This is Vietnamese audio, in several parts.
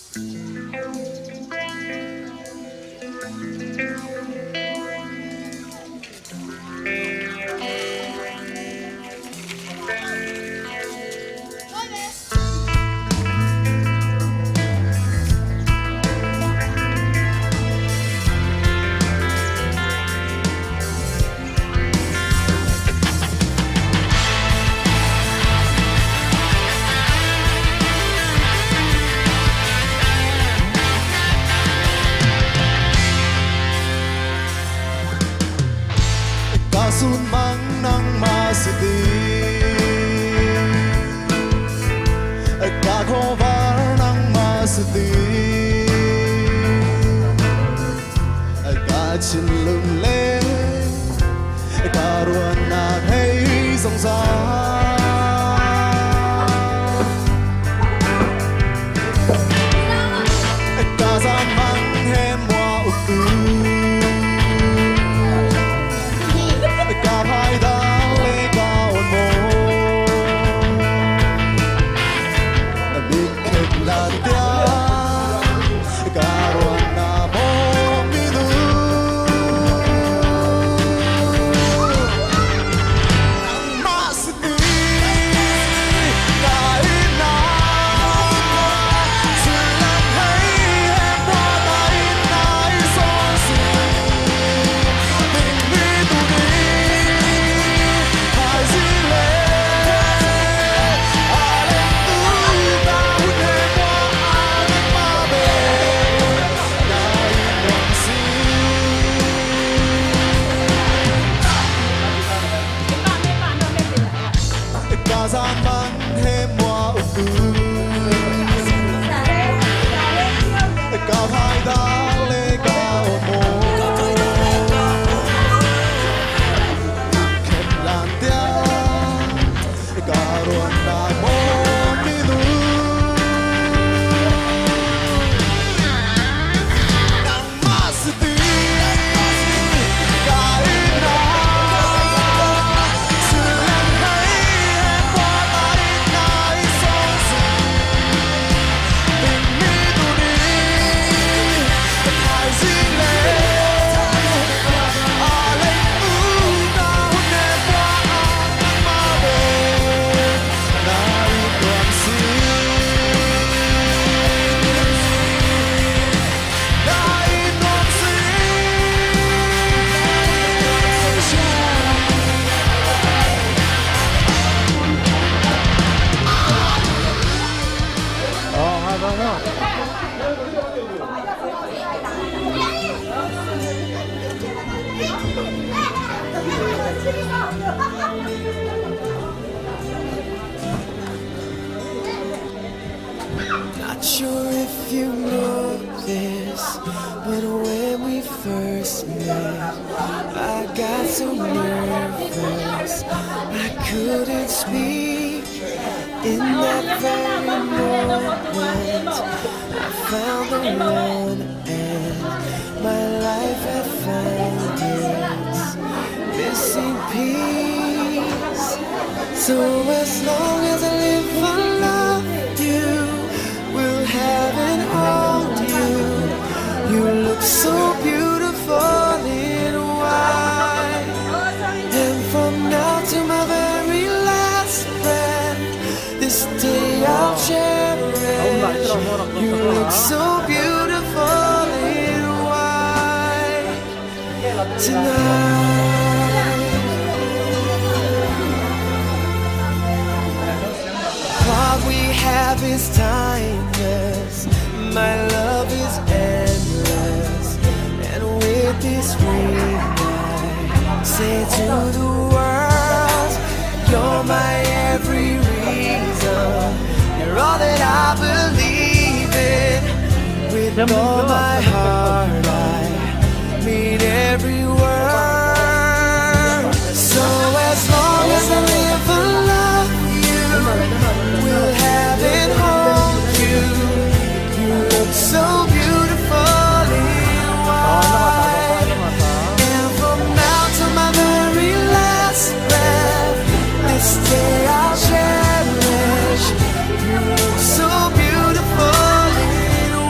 Kasun mang nang masiti Kakovar nang masiti Kachin lung lên Karuan na thấy dòng gió Kaza mang hem hoa ục tư Gian mang thêm hoa ục tư Cao hai đá lê cao mô Khem lan tia Cả ruộng đà mô mi đu Nang masiti Not sure if you know this, but when we first met, I got so nervous I couldn't speak. In that very moment, I found the one, and my life had found its missing piece. So as long as I live, I love you, will have and hold you. You look so beautiful in white, and from now to my very last breath, this day I'll cherish. You look so beautiful in white tonight. What we have is timeless, my love is endless, and with this ring I say to the world, you're my every reason, you're all that I believe in. With all my heart I mean every word. So as long as I live, I love you, will have and hold you. You look so beautiful in white, and from now to my very last breath, this day I'll cherish. You look so beautiful in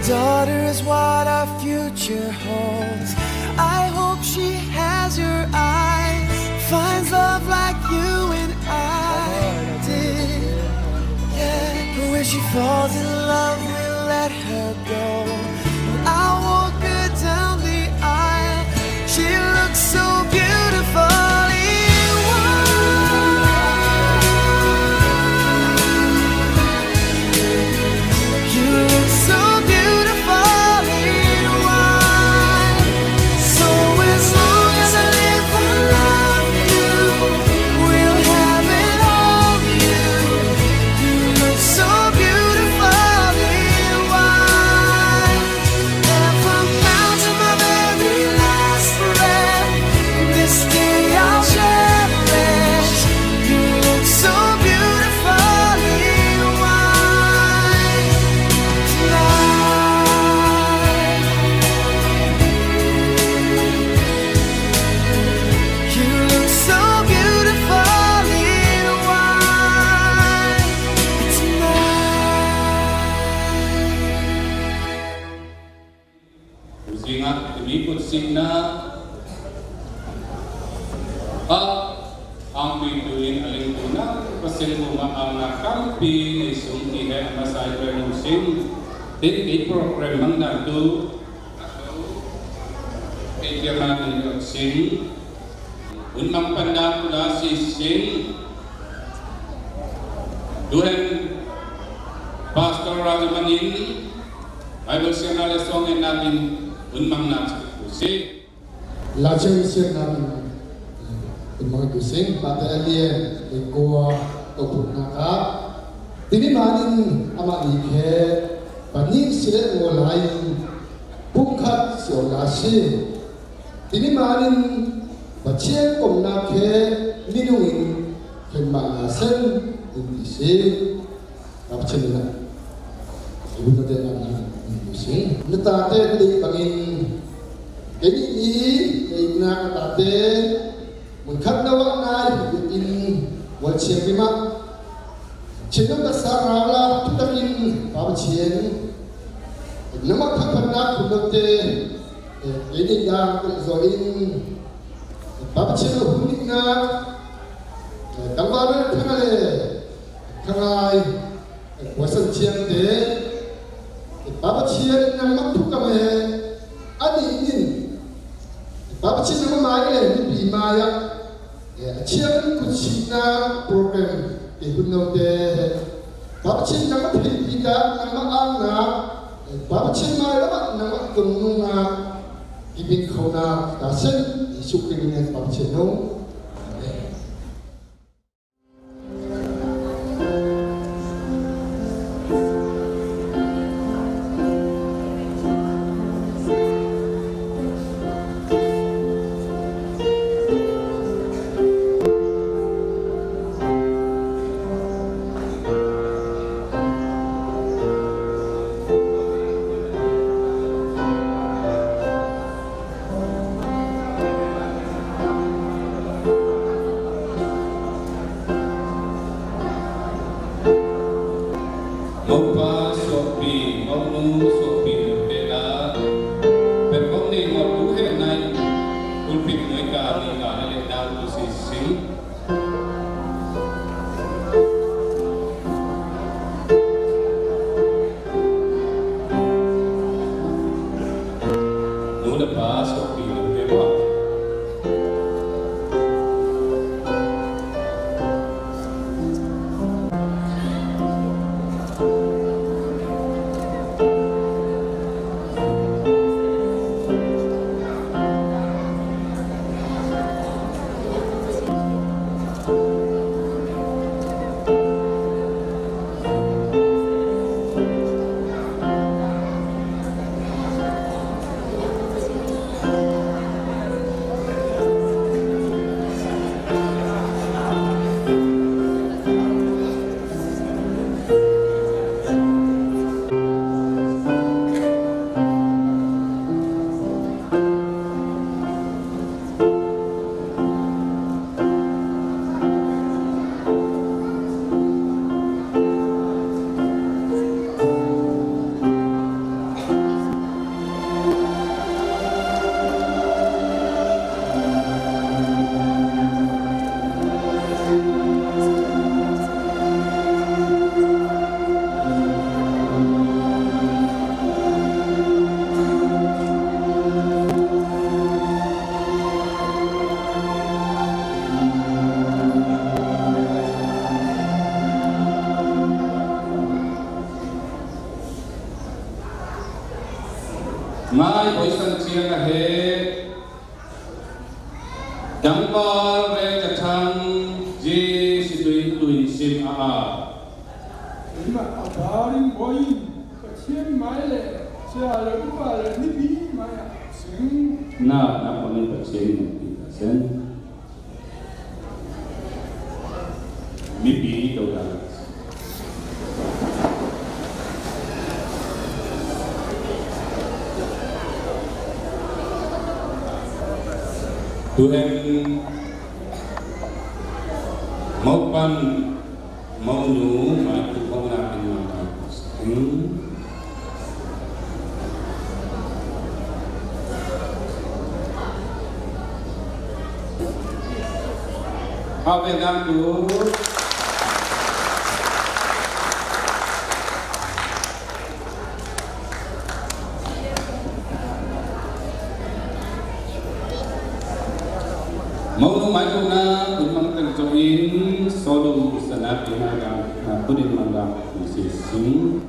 daughter is what our future holds. I hope she has your eyes, finds love like you and I did. Yeah, but when she falls in love, we'll let her go. I'll walk her down the aisle. She looks so beautiful. Sina ang bituin aling tunang pasilunga ang nakampi ni sungki ay masay pernusing din program ang nado ikiraman ni sing unang pandakula si sing duhen Pastor Rajamanin Bible Sinala song natin unang natin si Lajeng siang namin mga kusing pada alien ikuwa topuk naka tini manin ama ikhe paning sile ngolai pungkhat siolasi tini manin bachien komna khe minungin khemma sen indisi kapchenna ibu de na kusing netate di bangin jadi ini ina kate mungkat nawak nai in wajib lima cina besar rala tutakin pabcien nama kakakna kunote ini yang terzoin pabcien hunikna dangbaran kangale kangai wasan cian de pabcien nama tukame adi ini Bapa cina memang ni bimaya, cian kucina program ikut deh. Bapa cina nama pilihan nama anak, bapa cina nama kemunga, ibin kau na dasen isukinnya bapa cina. Mai boi san chiang a he Dampal re jatang je situin tuin sim a Ima adaring boi kacien mai le sia le upa le nibi mai sing na poni pacien ni sen mipi do da tu em mau pan mau nu ma tu mau na pin ma Ave gam tu mau nu mai tu na kun mang teng cho in solo sana pina gam punin mangam si sing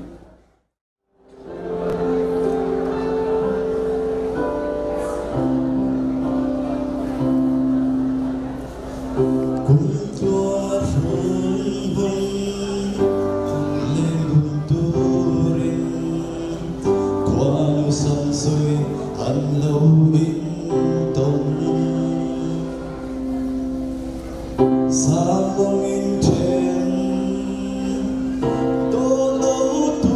Sa mong in ten, to lâu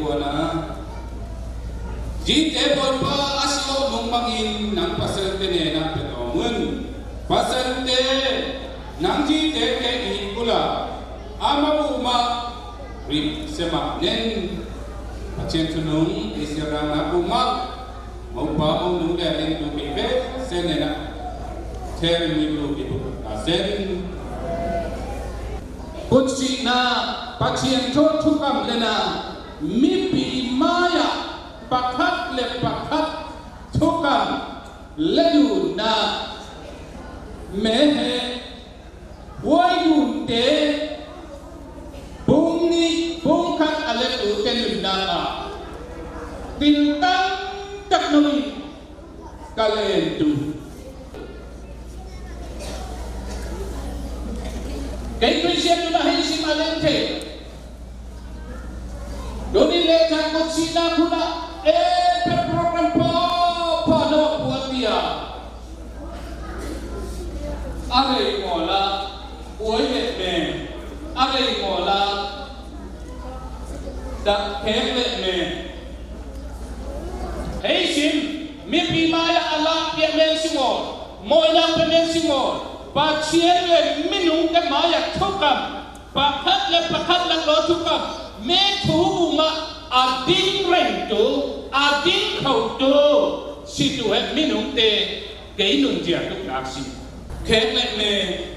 na jite boy pa asio nung mangin nang pasente ne na petongun pasente nang jite ke ikula amabuma ri sema nen pacien tunung isirana umak mau pa nung dari tu bibe senena ter milu itu asen kunci na pacien to tukam lena mimpi maya pakat le pakat tukam leyu na mehe wayun te bungni bungkat alep uten na tintang taknawi kalendu kay Christian na hisim alente doni letan ko sina kuna per program po no buat dia are ngola oye me are ngola da kele me hisim mimpi maya ala dia mensimo moya mensimo pacien le minung ke maya tukam pakat le lo tukam me thu ma ading rento ading khẩu tu si tu hết minung te cái nung dia tuk naksi khen le me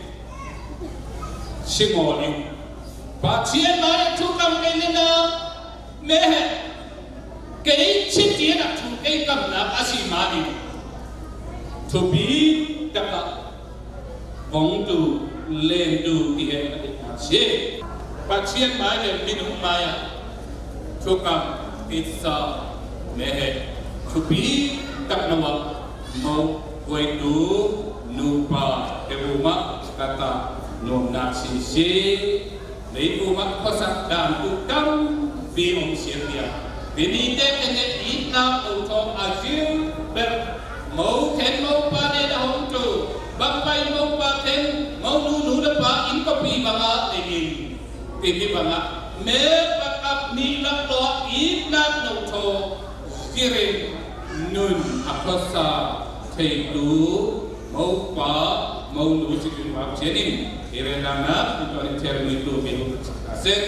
singoli pacien maya tukam ke na me cái chi dia na thu cái kam na asimani to be dapat vong tu lên tu thì hệ là định chế pacien mai le minung maya tukam pizza mehe kubi taknawa mau voi tu nupa ebuma kata nom naksisi nei uma khosak dan tukam vi om sia bini te kene ina auto azil ber mau ken mau pane da hong tu bapai mau pa ken mau nu da pa in kopi banga legin pini banga me pakap ni lak to ina no to kirin nun akosa theilu mau pa mau nu sikin wa chenin irena untuk interni tu bilu asen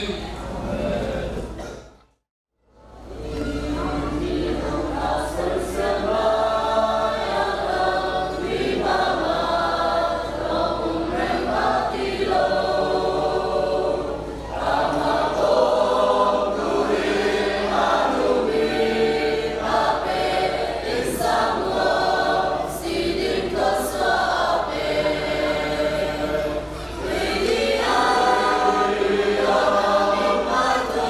Mato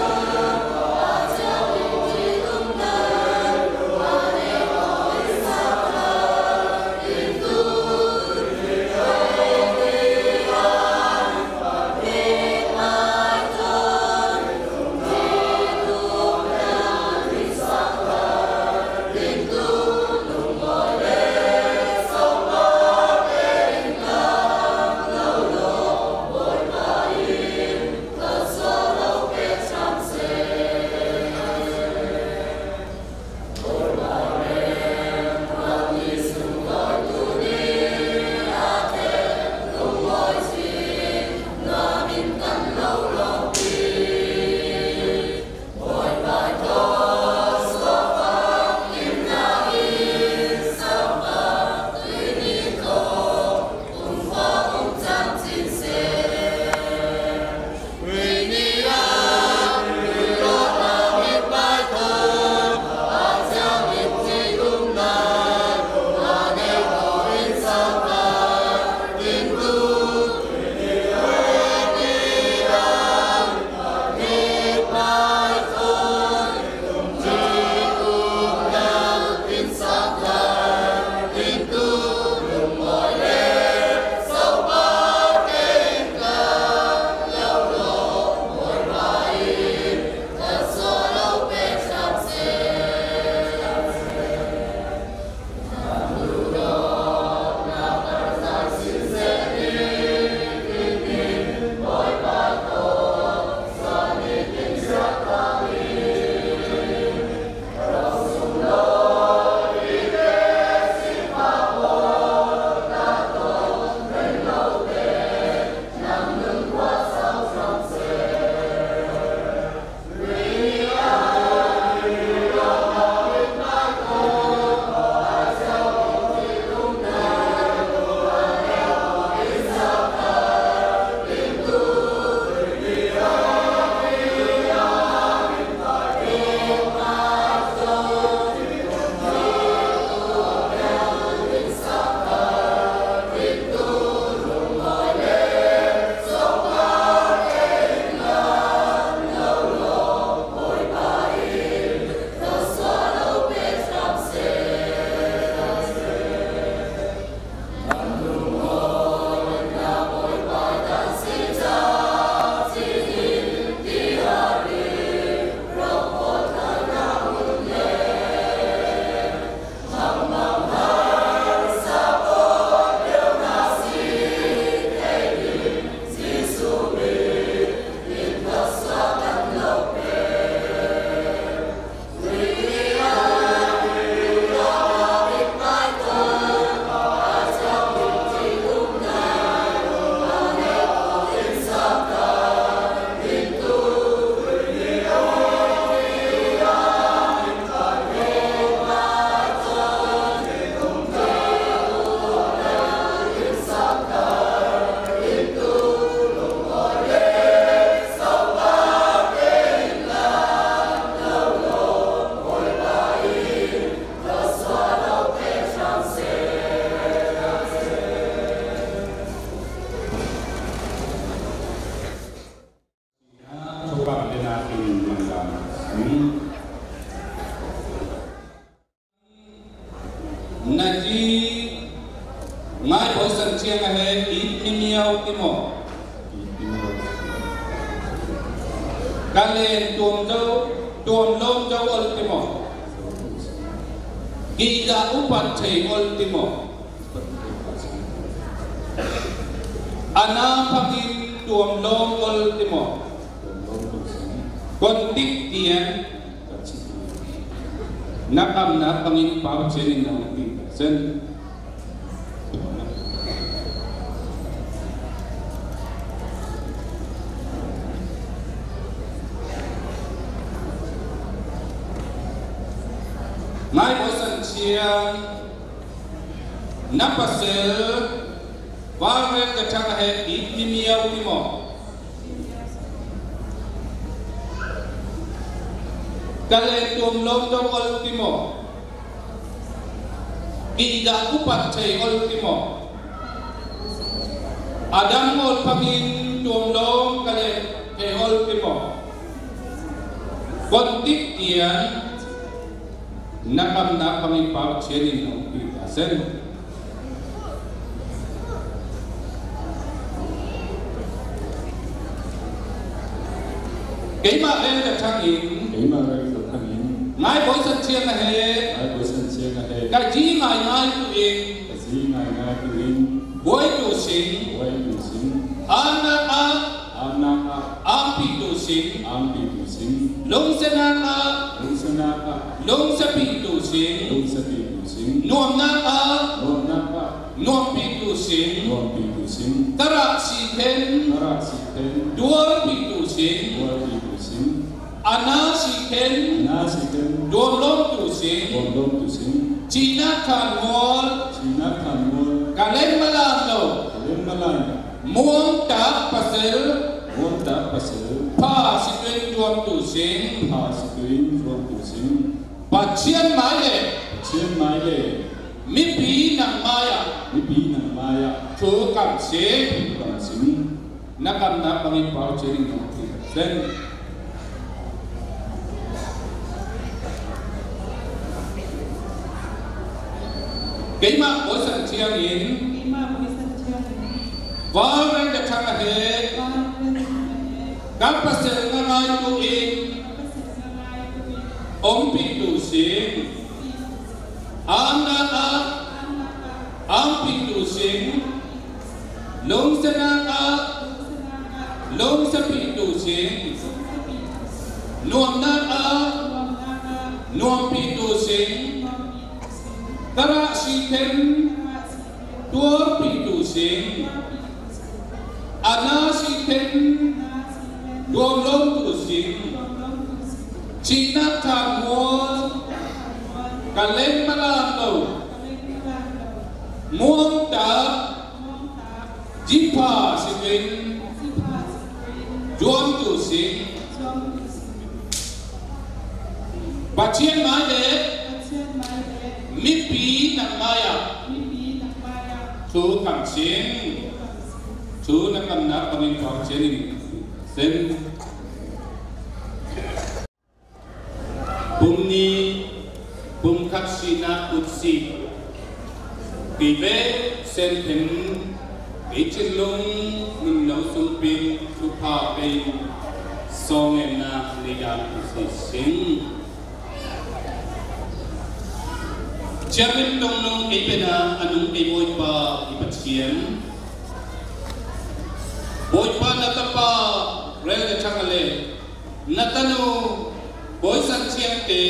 Naji ngai bối sân chiang hay ít nhiều cái mỏ cái lên tuồng lông dâu ultimo gida upat chei ultimo ana pangin tuồng lông ultimo con tích tiền nakam na pangin pao chenin na sen ngai bối sân chiang napasel varren cái trang hệ ít nhiều cái mỏ cái lên tuồng lông trong ultimo ida upat chei ultimo adam ngol pangin tuồng lông cái lên chei ultimo con tích tiền nakam na pangin pao chenin no ita sen cái mà lên là trang in ngai bối sân chiang là hệ cái gì ngai tu in bối tu sinh ana ampi tu sinh long senaka long sapi tu sinh nuam naka nuam pi tu sinh tarak si ken duar pi tu sinh ana si ken duam lom tu sinh china khan mol kalen malam lo muang tak pasel pa si tuen duam tu sinh ba chiên mái lệ mi pi nang maya thu kam se nakam na pangin pao cherin no then cái mà bối sân chiang in vào bên cái thằng này các bác sĩ ngai tu in ông pi tu sinh am pi tu sinh long senaka long sa pi tu sinh nuam naka nuam pi tu sinh tara si ken tuar pi tu sinh ana si ken duam lom tu sinh china tham mol kalen malam lo muang ta jipa si ken duam tu sinh ba chiên mai de mi pi nang maya thu kam chen thu nakam na pangin pao chenin sen bumni bum kaksina utsi pive sen pen ichinlung min no sumpin thu pa pe song na liya sing Chairman Dong Ipena anung boy pa ipatchian boy pa natapa rel ka changale natano boy san chiang te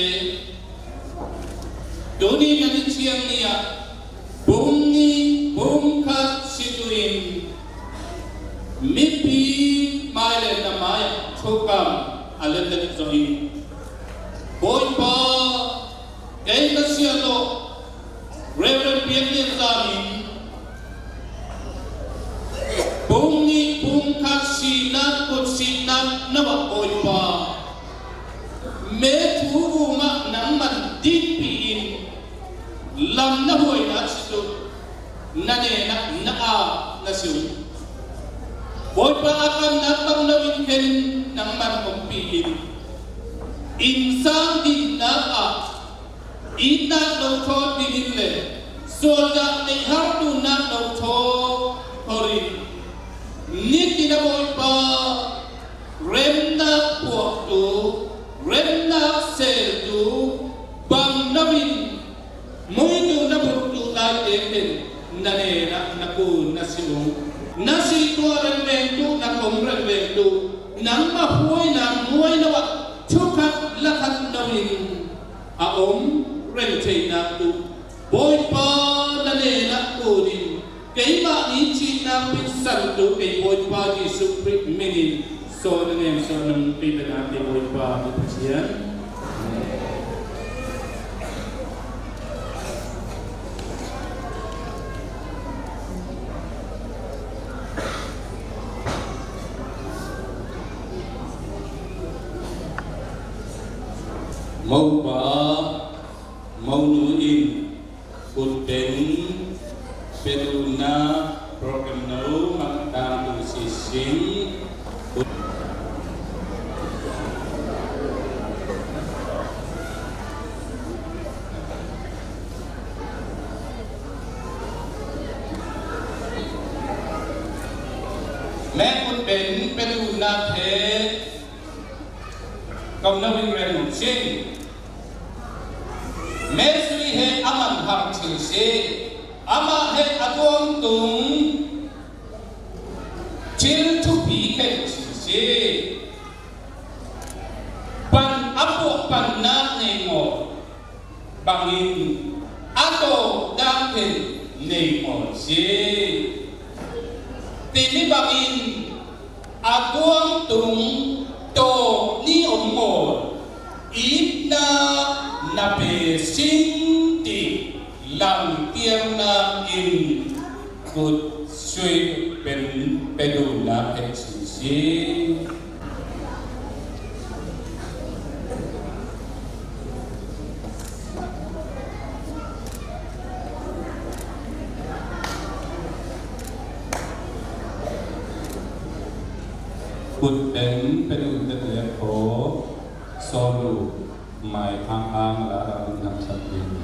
doni nani chiang niya bum khat situin mipi maile na mai chokam alendet zoin boy pa ei kasialo Reverend Pierre Zamin Bungi bungkat sinat kot sinat nawa oipa me thu ma nang man din piin lam na hoi na situ nane na a na siu oipa akan na tam na win ken nang man kong piin insan din na a ina no tho din le so ja nei har tu na no tho hori niti na boy pa rem na puak tu rem na sel tu bang na win muy tu na buk tu lai den na ne na ku na silu na si tu ren ren tu na kom ren ren tu nang ma huai na muai na wa chukat lakat na win a ren thei na tu boy pa na ne na ku din cái mà ý chí nam biết sẵn đủ cái bồi ba thì sụp bít mình so nên em so nằm bị bệnh áp để bồi ba bị chiến mâu ba mâu nu in cột đến Peduna program nấu mang đam tu sising mẹ quân đến Peduna thế công nấu in ren sinh mẹ suy hệ aman ham chữ se ama he atong tung chil thu pi khen si pan apo pan na nei mo bangin ato dang khen nei mo si timi bangin atong tung to ni om mo ina na pe sin ti làm tiếng nam in cột suy bên đủ là hệ sĩ cột đến bên đủ tất cả phố solo mai thang hang là làm sạch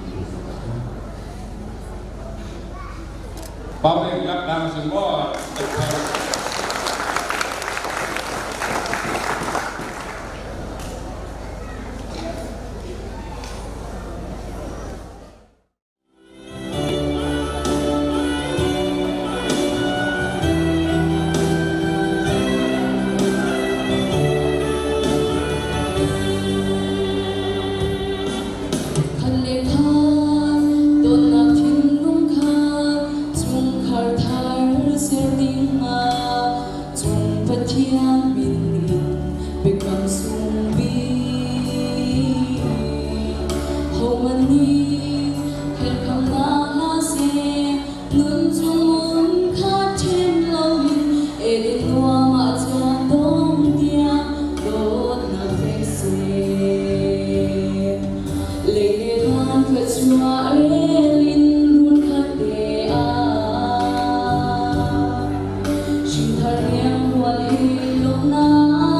bao nhiêu lắc đam semua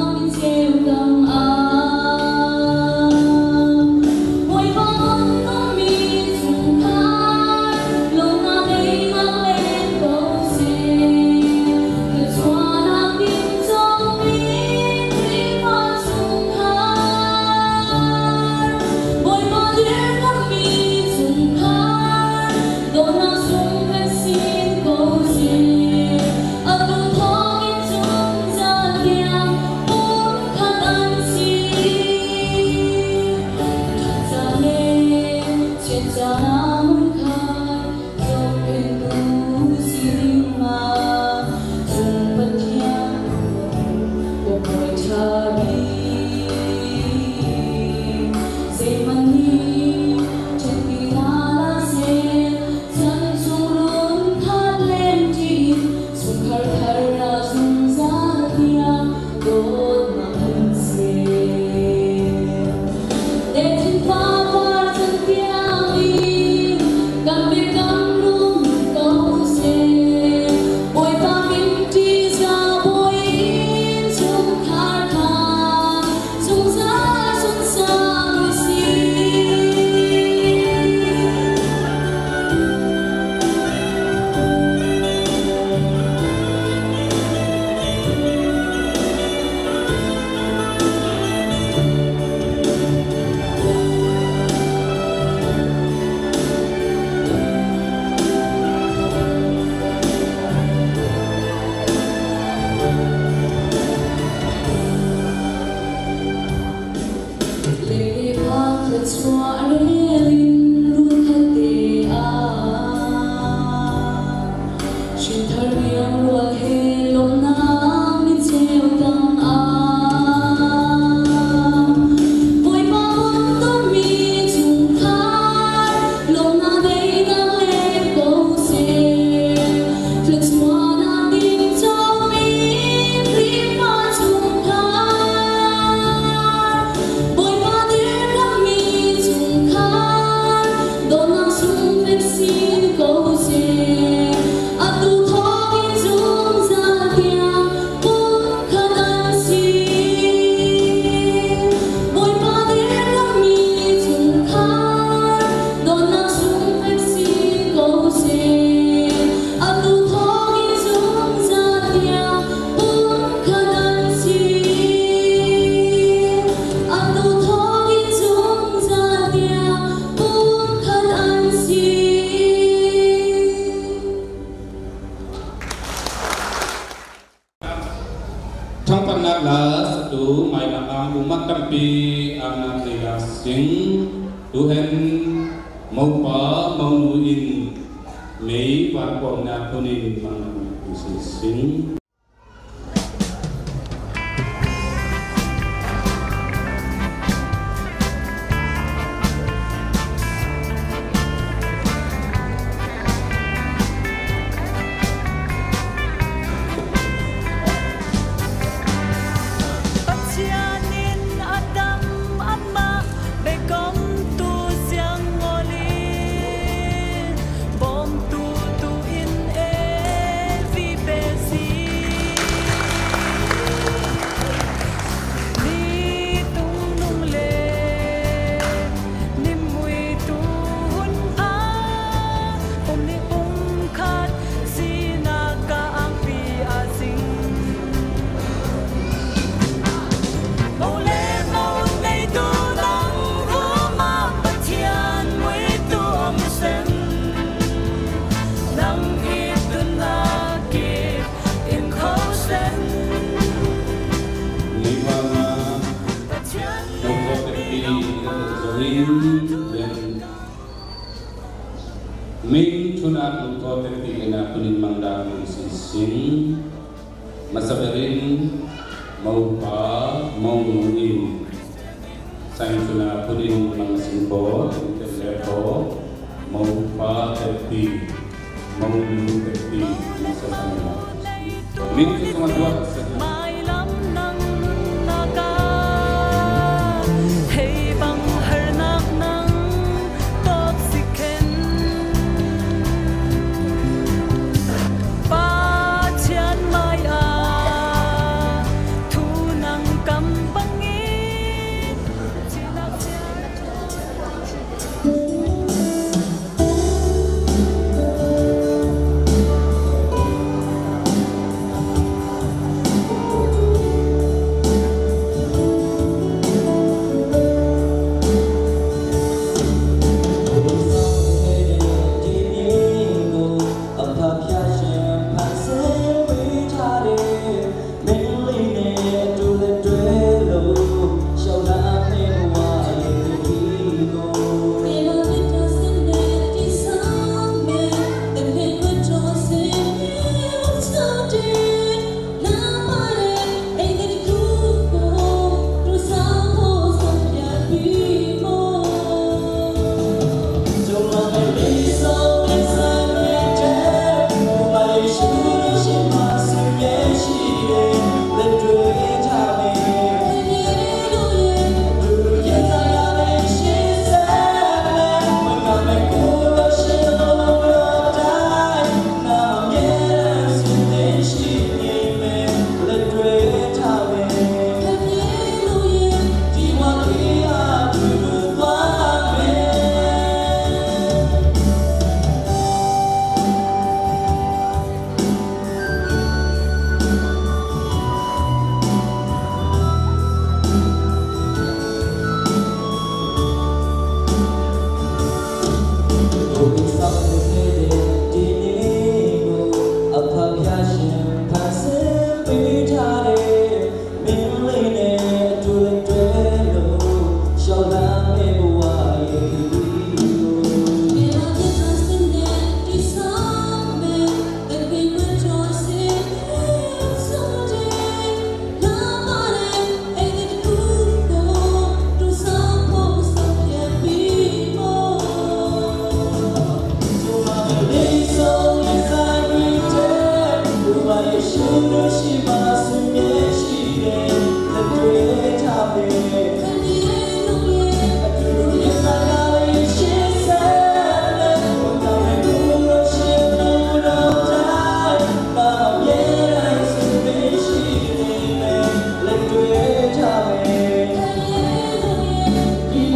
Ôi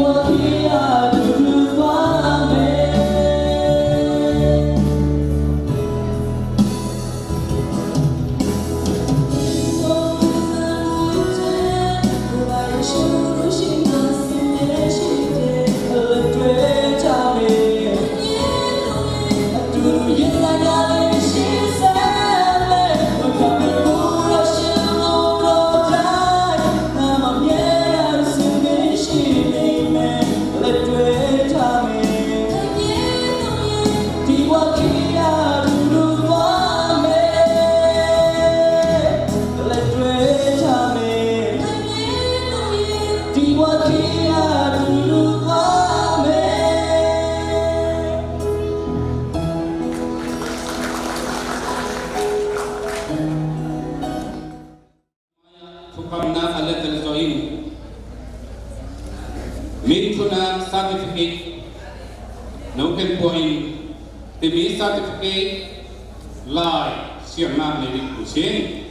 certificate, no can point the me certificate lie, siang na lady kusin.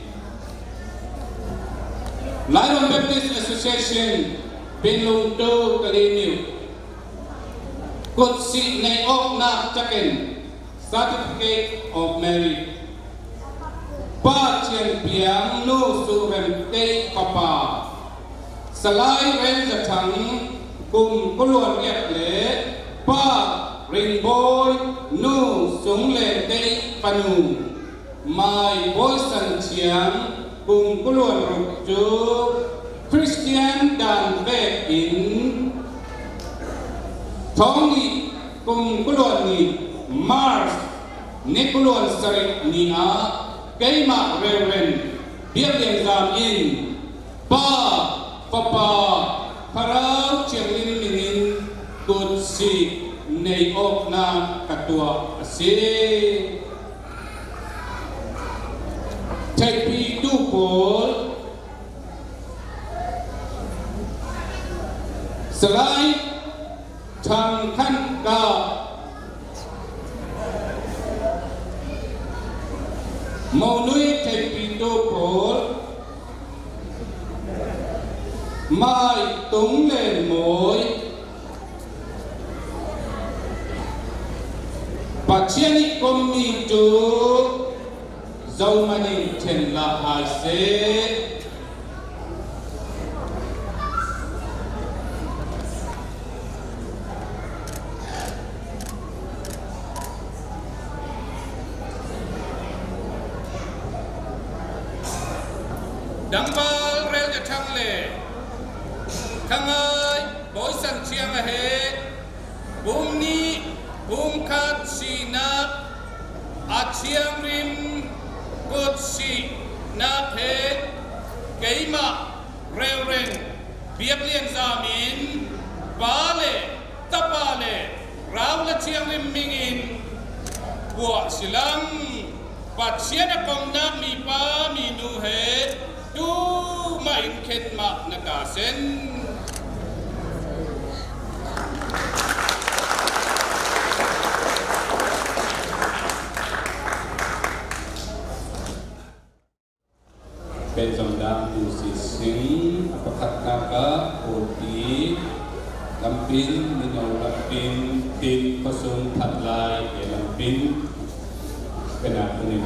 Lion Baptist Association, Pinlong to Kaliniu, Kutsi Nay Ok Na Chakin, certificate of merit. Pa Chiang Piang No Surem Te Papa, Salai Ren Zatang, Kum Kuluan Yep Le, Pa Ring Boy No Sung Le Te Panu, My Voice and Chiang, Kum Kuluan Ruk Chu, Christian Dan Ve In, Tony Kum Kuluan Ni, Mars, Nikuluan Sarik Nia, Kaima Reverend, Biang Zam In, Pa, Papa, Parau Chiang Lin Minin, Kutsi, Nay Ok Na Katua Ase. Take me to Paul. Salai, Tang Kan Ka. Maunui Tepito Paul Mai Tung Lên Mối Bà Chiani Komi Tu Dâu Mani Chen La Hai Se Dambal rel de thang le Kangai boy san chiang ahe Bum ni bum kat si na A chiang rim Kut si na he Keima rel ren Biak lian zamin Bale Tapale Rao la chiang rim mingin Buat silang Pat siya kong na mi pa mi nu he Tu main ket mak nakasen. Bejondang tu sising apakat kaka oti lampin minyaw lampin tin kosong tatlay lampin kenakunin.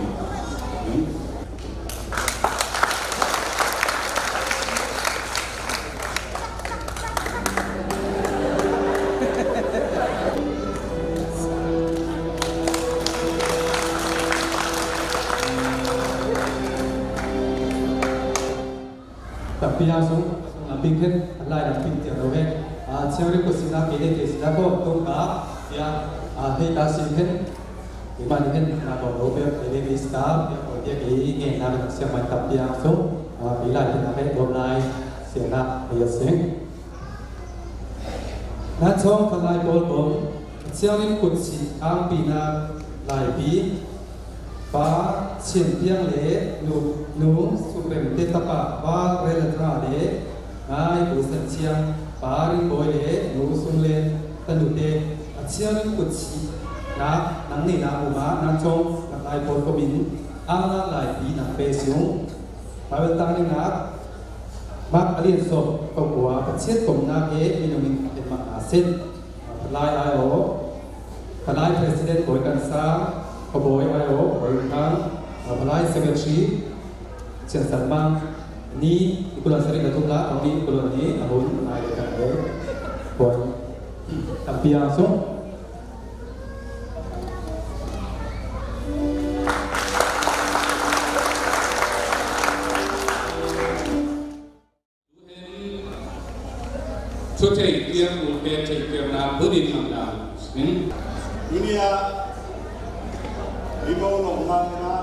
Pia sung lamping khen lai lamping tiang lo he chiang ri ko sina ke he sina ko tong ka ya he ta sin khen iman khen na ko lo be ke sta ya ko ye ke nge na ba siang mai tap pia sung bi lai khen na he dom lai siang na ya sing na chong ka lai bol bom chiang ri ko si ang pi na lai bi ba chen piang le nu suprem te tapa ba relatra le ai bu san chiang ba ri boy le nu sung le tanu te chiang ku chi na nang ni na u ma na chong na ai pol ko min ang na lai bi na pe siung ba ba tang ni na ba alien so ko wa pa chet kom na ke min min te ma xin lại IO lại President Boy Kansa Boy IO Boy Kan lại Secretary Chen Salman ni ikulan sering datunglah kami ikulan ni tahun naik dekat Boy tapi langsung Cho thầy kia một cái thầy kia là bữa đi làm đào. Dunia lima orang mana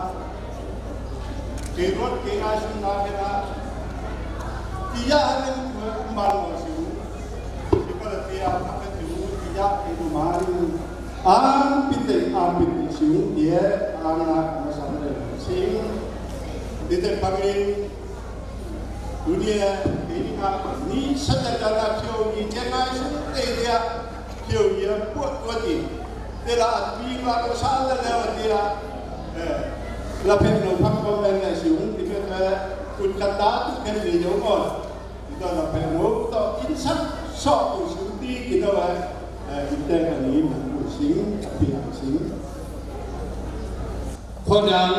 kerot kena sunnah kena tiada yang malu siu. Jika tiada apa siu tiada itu malu. Ampit siu dia anak masalah siu. Dia panggil dunia ini ni sejajar siu ni jangan setia siu dia buat lagi. Tela viva lo sala le dia la penno pakko men siung di kun kata kan di jomon itu la penno to insan so siung di kita kita kan ni sing tapi sing Kodang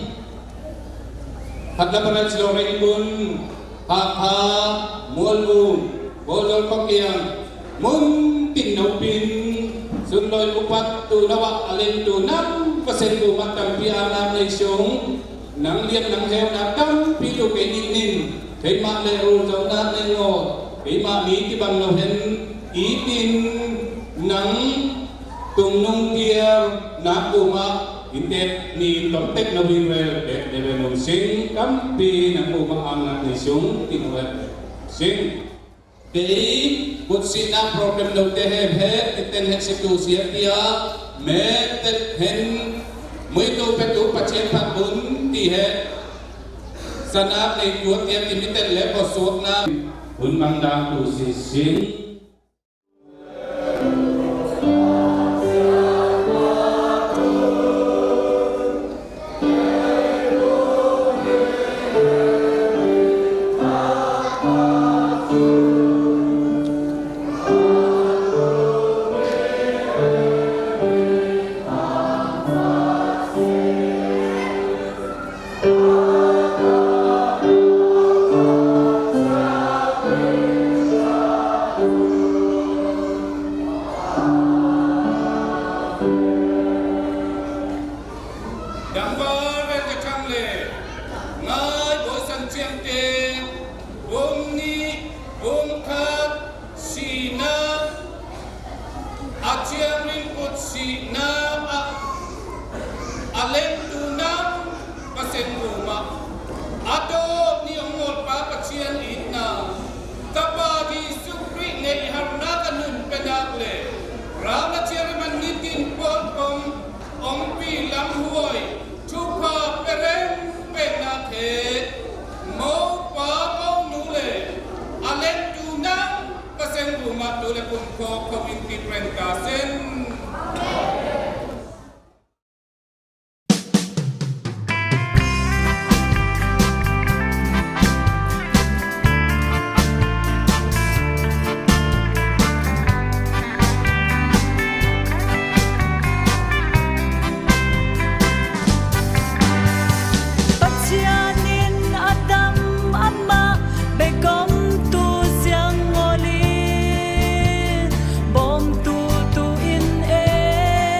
hadlapan selore ibun papa mulu bolol kokiang mun pinopin Sun loi upat tu lawak alen tu 5% tu matam piana nei siung nang lian nang heo na tam pi lu ke nin thei ma le ru jong na nei ngo pi ma ni ti bang lo hen i tin nang tung nung kia na ku ma intet ni tom tek no bin wel de de no sing tam pi nang ku ma ang nei siung ti no sing Dei butsina problem lo te he iten he situasi dia me te hen muito petu pacien pat bun ti he sanap nei tuat dia ti miten le ko suot na bun mangdang tu si sing bom tu tu in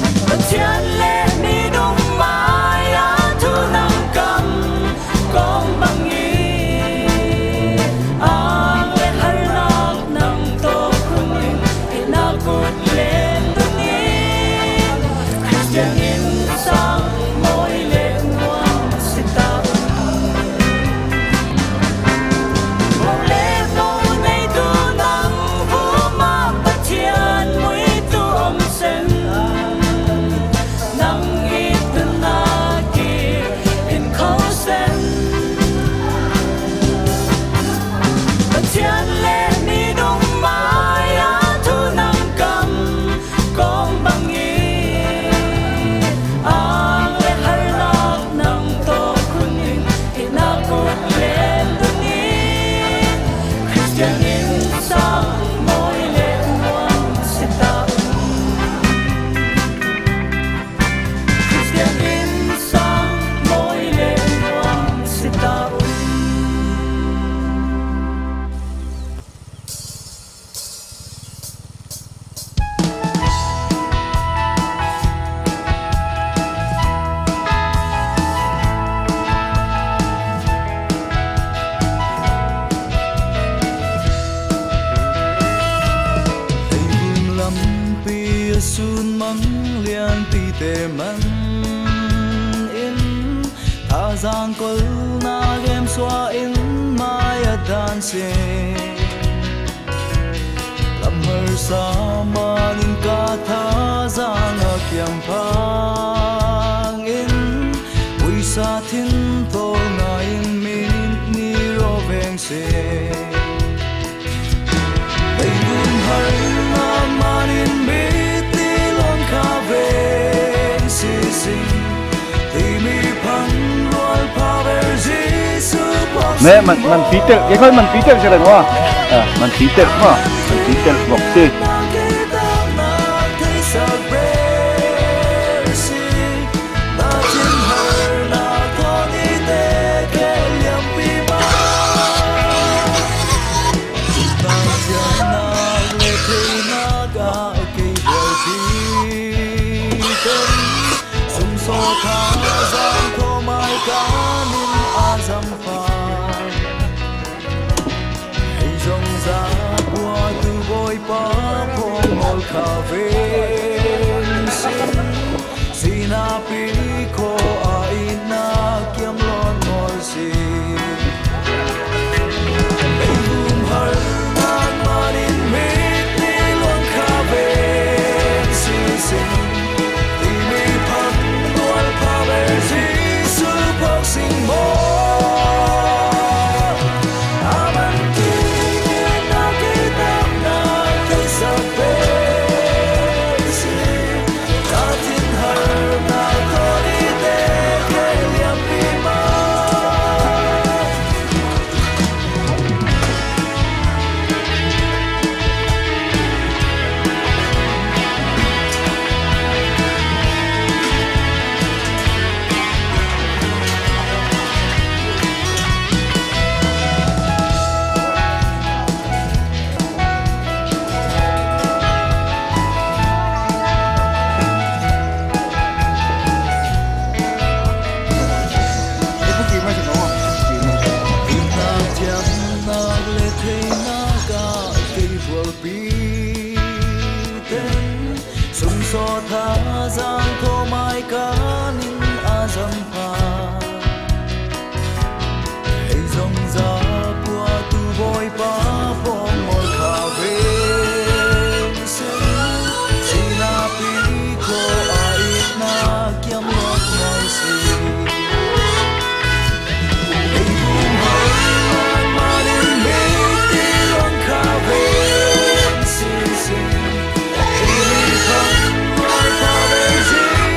sun măng lian ti te man in tha giang kol na game xóa in mai dan se lam mer sa man in ka tha giang a kiam phang in ui sa thin to na in min ni ro veng se ai gun har na man in nè mình phí tiền cái khơi mình phí tiền cho đừng quá mình phí tiền quá mình phí tiền bọc xì Hãy subscribe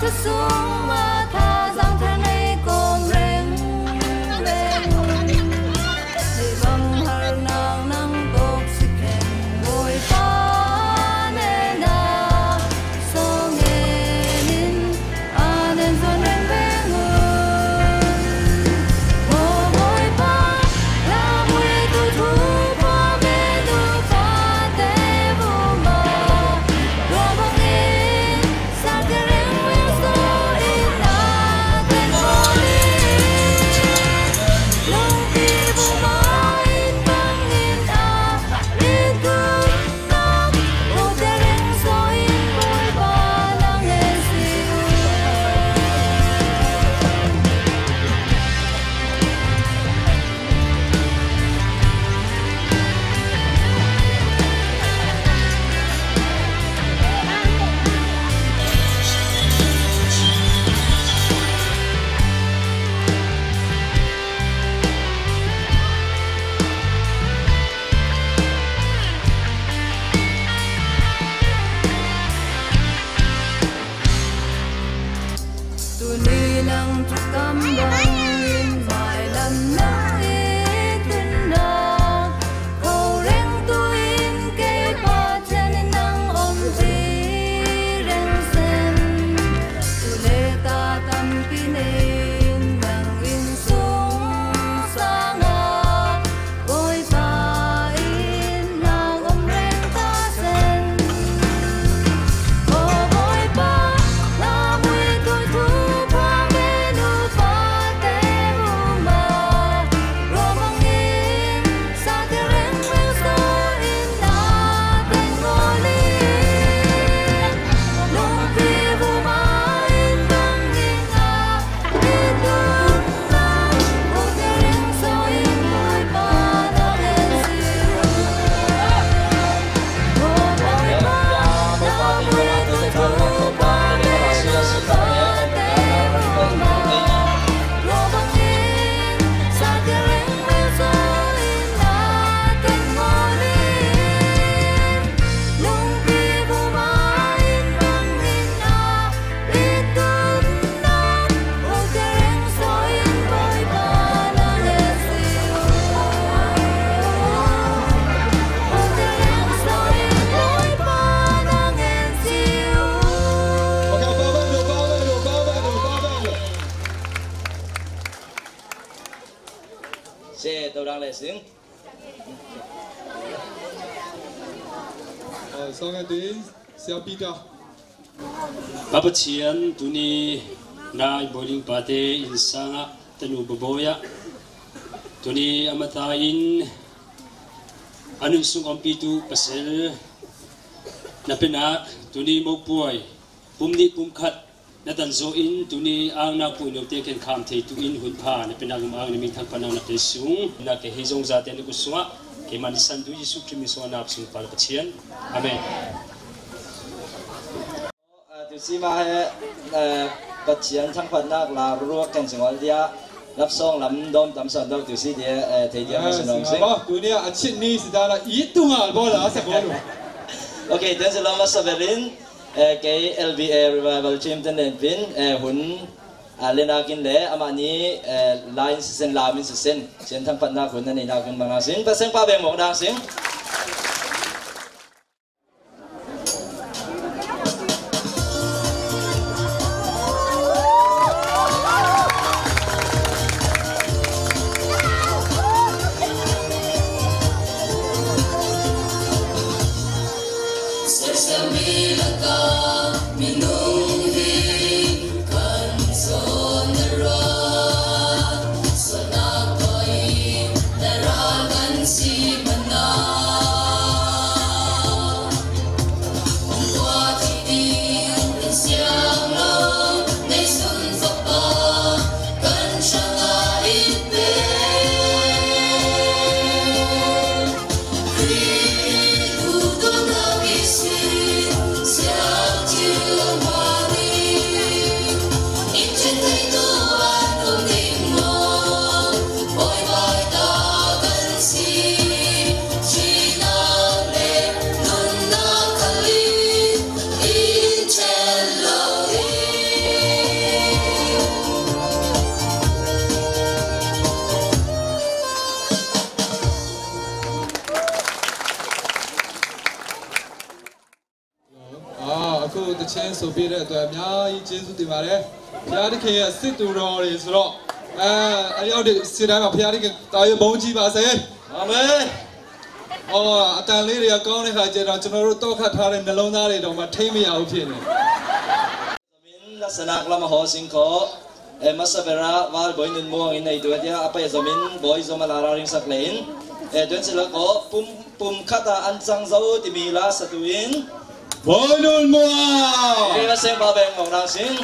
Sing. Song and dance, Xiao Peter. Papa Chian, Tuni, na boarding party in Sanga, Tanu Boboya, Tuni Amatain, Anun Sung Ampitu, Pasel, Napena, Tuni Mopuai, Pumni Pumkat, Natan Zoin, Tuni Ang Napun of Taken Kam Te to in Hunpa, Napenagum Ang Namita Panana Pesung, Nake Hizong Zat and Kusua, Kemanisan Duji Supremiso Napsung Palapachian. Amen. Si mà bật chiến thăng phần nạc là ruột cảnh sinh hoạt dia lắp song lắm đom tắm sờn đâu từ si dia thấy dia mà sinh động sinh. Tụi này ăn chín ni thì là ít tung à bao là sẽ bao. Ok, đến giờ làm sao Berlin cái LBA Revival Team tên đền pin hun lên akin lệ amani line season lamin season chiến thăng phần nạc hun nên akin mang sinh và sinh pa beng một đang sinh. Si mana ဆိုပေးတဲ့အတွက်အများကြီးကျေးဇူးတင်ပါတယ်ဘုရားသခင်ရဲ့စစ်သူတော်တွေဆိုတော့အရောက်တဲ့စစ်တိုင်းမှာဘုရားသခင်တာရဘုန်းကြီးပါစေအာမင်အတန်လေးတွေကကောင်းတဲ့ခါကျတော့ကျွန်တော်တို့တောက်ခတ်ထားတဲ့နှလုံးသားတွေတော့မှထိမ့်မရဘူးဖြစ်နေลักษณะกลามหอสิงโคมัสเบระวาลบอยนุนม่วงอินในตัวเดียอภัยสมินบอยสมาลาราริงสักเลนเดือนสิละก็ปุ่มคาตาอันจังเจ้าที่มีลาสตุวินบอยนุนม่วงเรียกเสียงบาเบงของนางสิง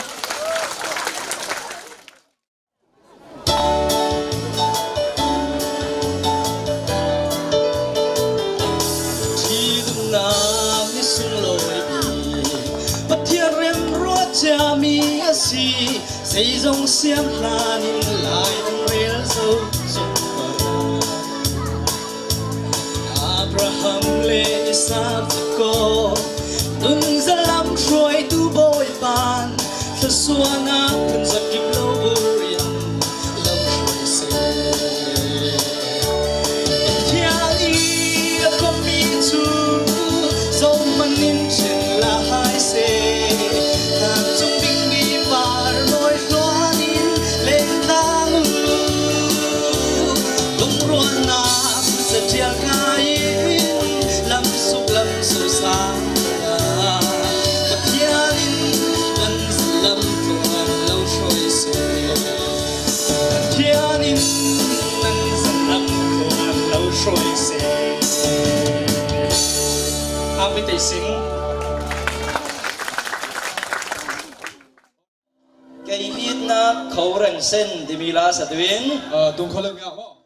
ที่ดุนน้ำนิสุโลยปัทเทียเรียนรัวจะมีสิใส่จงเสียงพลานินลายต้องเรียนสูงสุดอับราฮัมเลอิสาฟโกตุนจะลำช่วยตูโบยปานทศวนาขึ้นสกิปโลบุรินลำช่วยเสเทียลีก็มีจูสมันนินเชนลาหายเสไม่ได้สิงเกี่ยฮิตนักเขาเร่งเส้นที่มีลาสตวินตรงเขาเริ่มยากมั้ง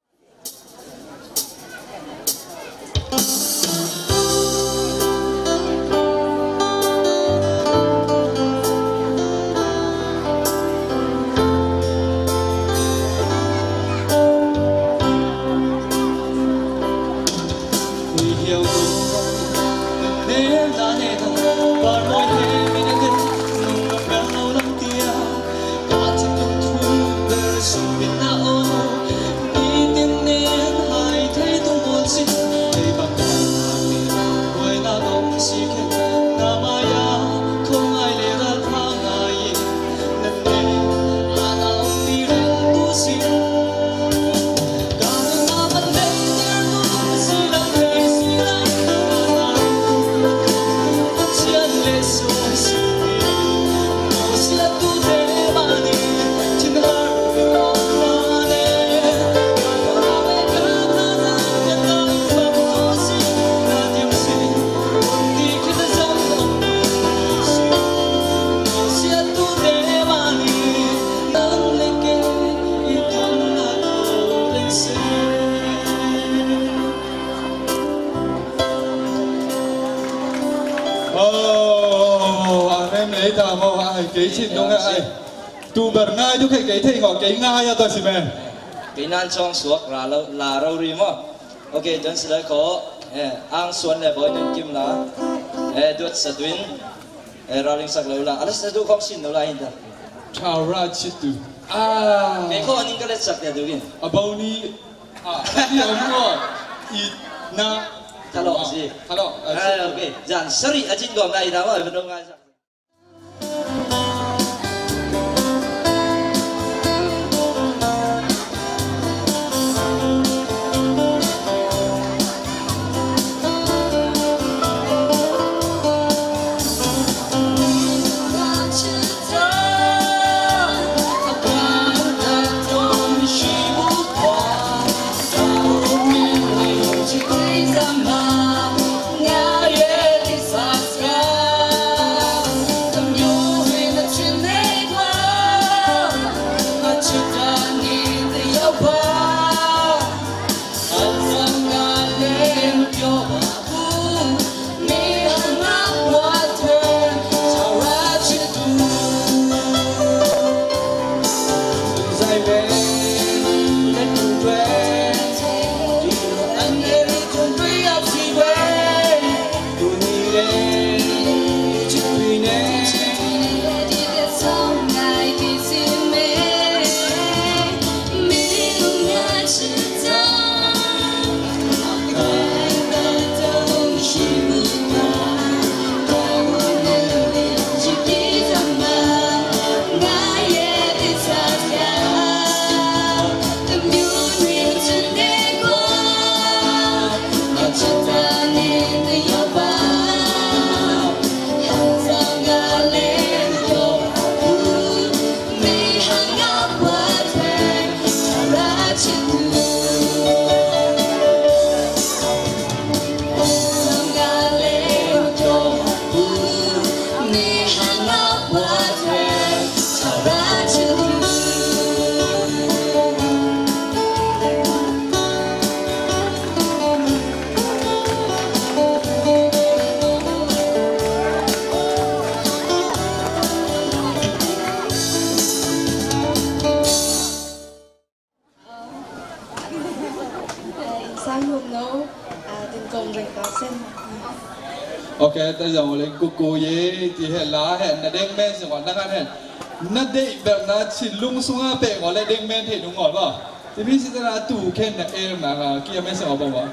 cái chuyện đúng không ạ? Tu bật ngay tu cái thing hoặc cái ngay à tôi xin mẹ. Cái nan trong suốt là rau rim á. Ok, đến sẽ có ang xuân này với nên kim lá, đuốt sạt tuyến, ra linh sắc lâu là, anh sẽ tu không xin lâu là hiện tại. Chào ra chít tu. Cái khó anh có lẽ sạc để tu kiến. Bao ni, đi ông ngồi, ít na. Hello gì? Hello. Ok, dàn sorry, anh xin gọi lại đó rồi, bên đông ngay. OK แต่อย่างไรกูเย่ที่เห็นล้าเห็นนัดเด้งแม่สิวันนั่งกันเห็นนัดเด้งแบบนั้นชิลุงสุงอาเปงว่าเลยเด้งแม่เห็นนุ่งก่อนป่ะที่พี่สิตนาตู่แค่นัดเอ็มนะกี่ยังไม่สิว่าป่ะ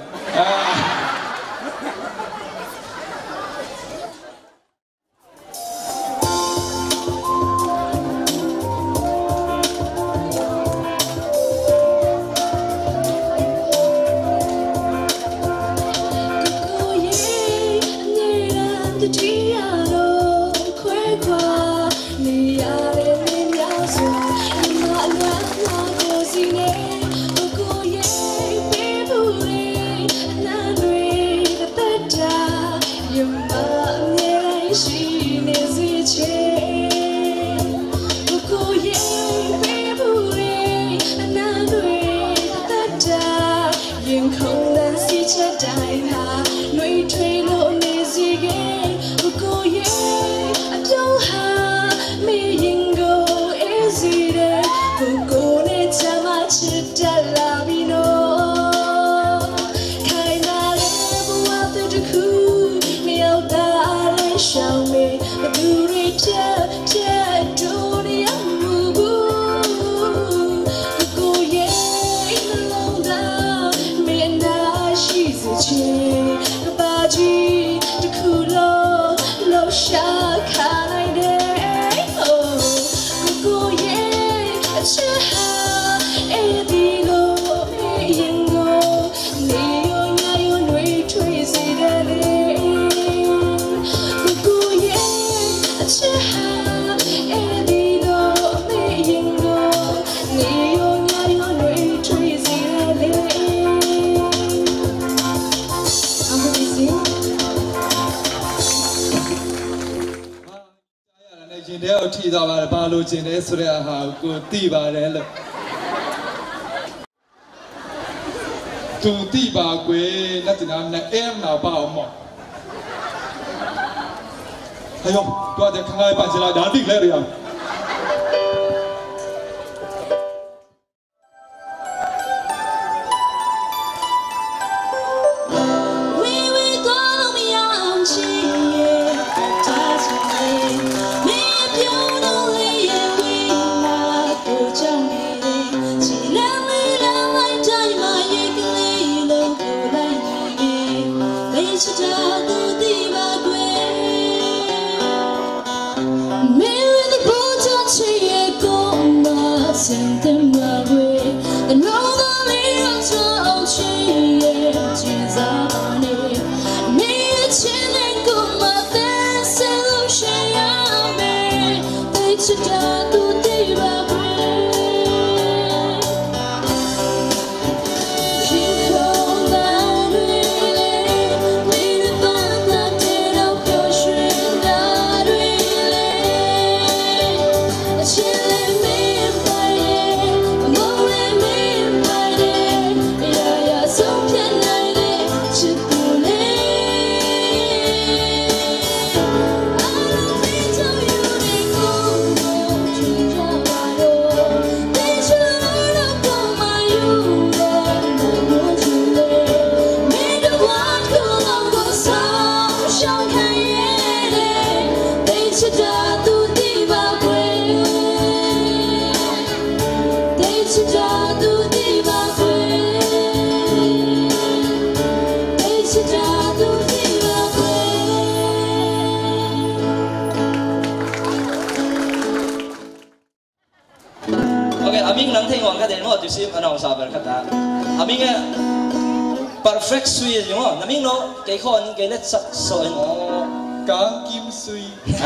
ที่ต่อมาบาลูจินเนสเรียหากูตีบาเรลตูตีบาเกวนัดนั้นเอ็มนาบ้าหมดเฮ้ยตัวเด็กข้างในปัจจัยด่านดิ่งเลยหรือยังperfect suy đúng không? Nắm nó cái con cái lết sợi sợi nó cá kim suy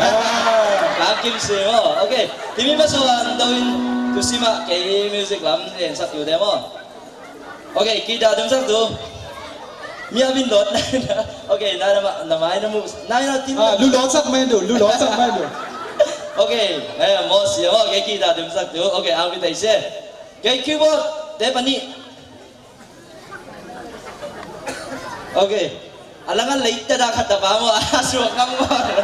cá kim suy đúng không? Ok thì mình bắt đầu đầu tiên tôi xin mà cái music làm để sắp nhiều đấy không? Ok kita đừng sắp tu Mia bin đốt ok na mai na mu na tin lu đón sắc men được ok một xíu cái kita đừng sắp tu ok ao đi thấy xem cái keyboard để bạn đi ok alangan late dah kata kamu asuh kamu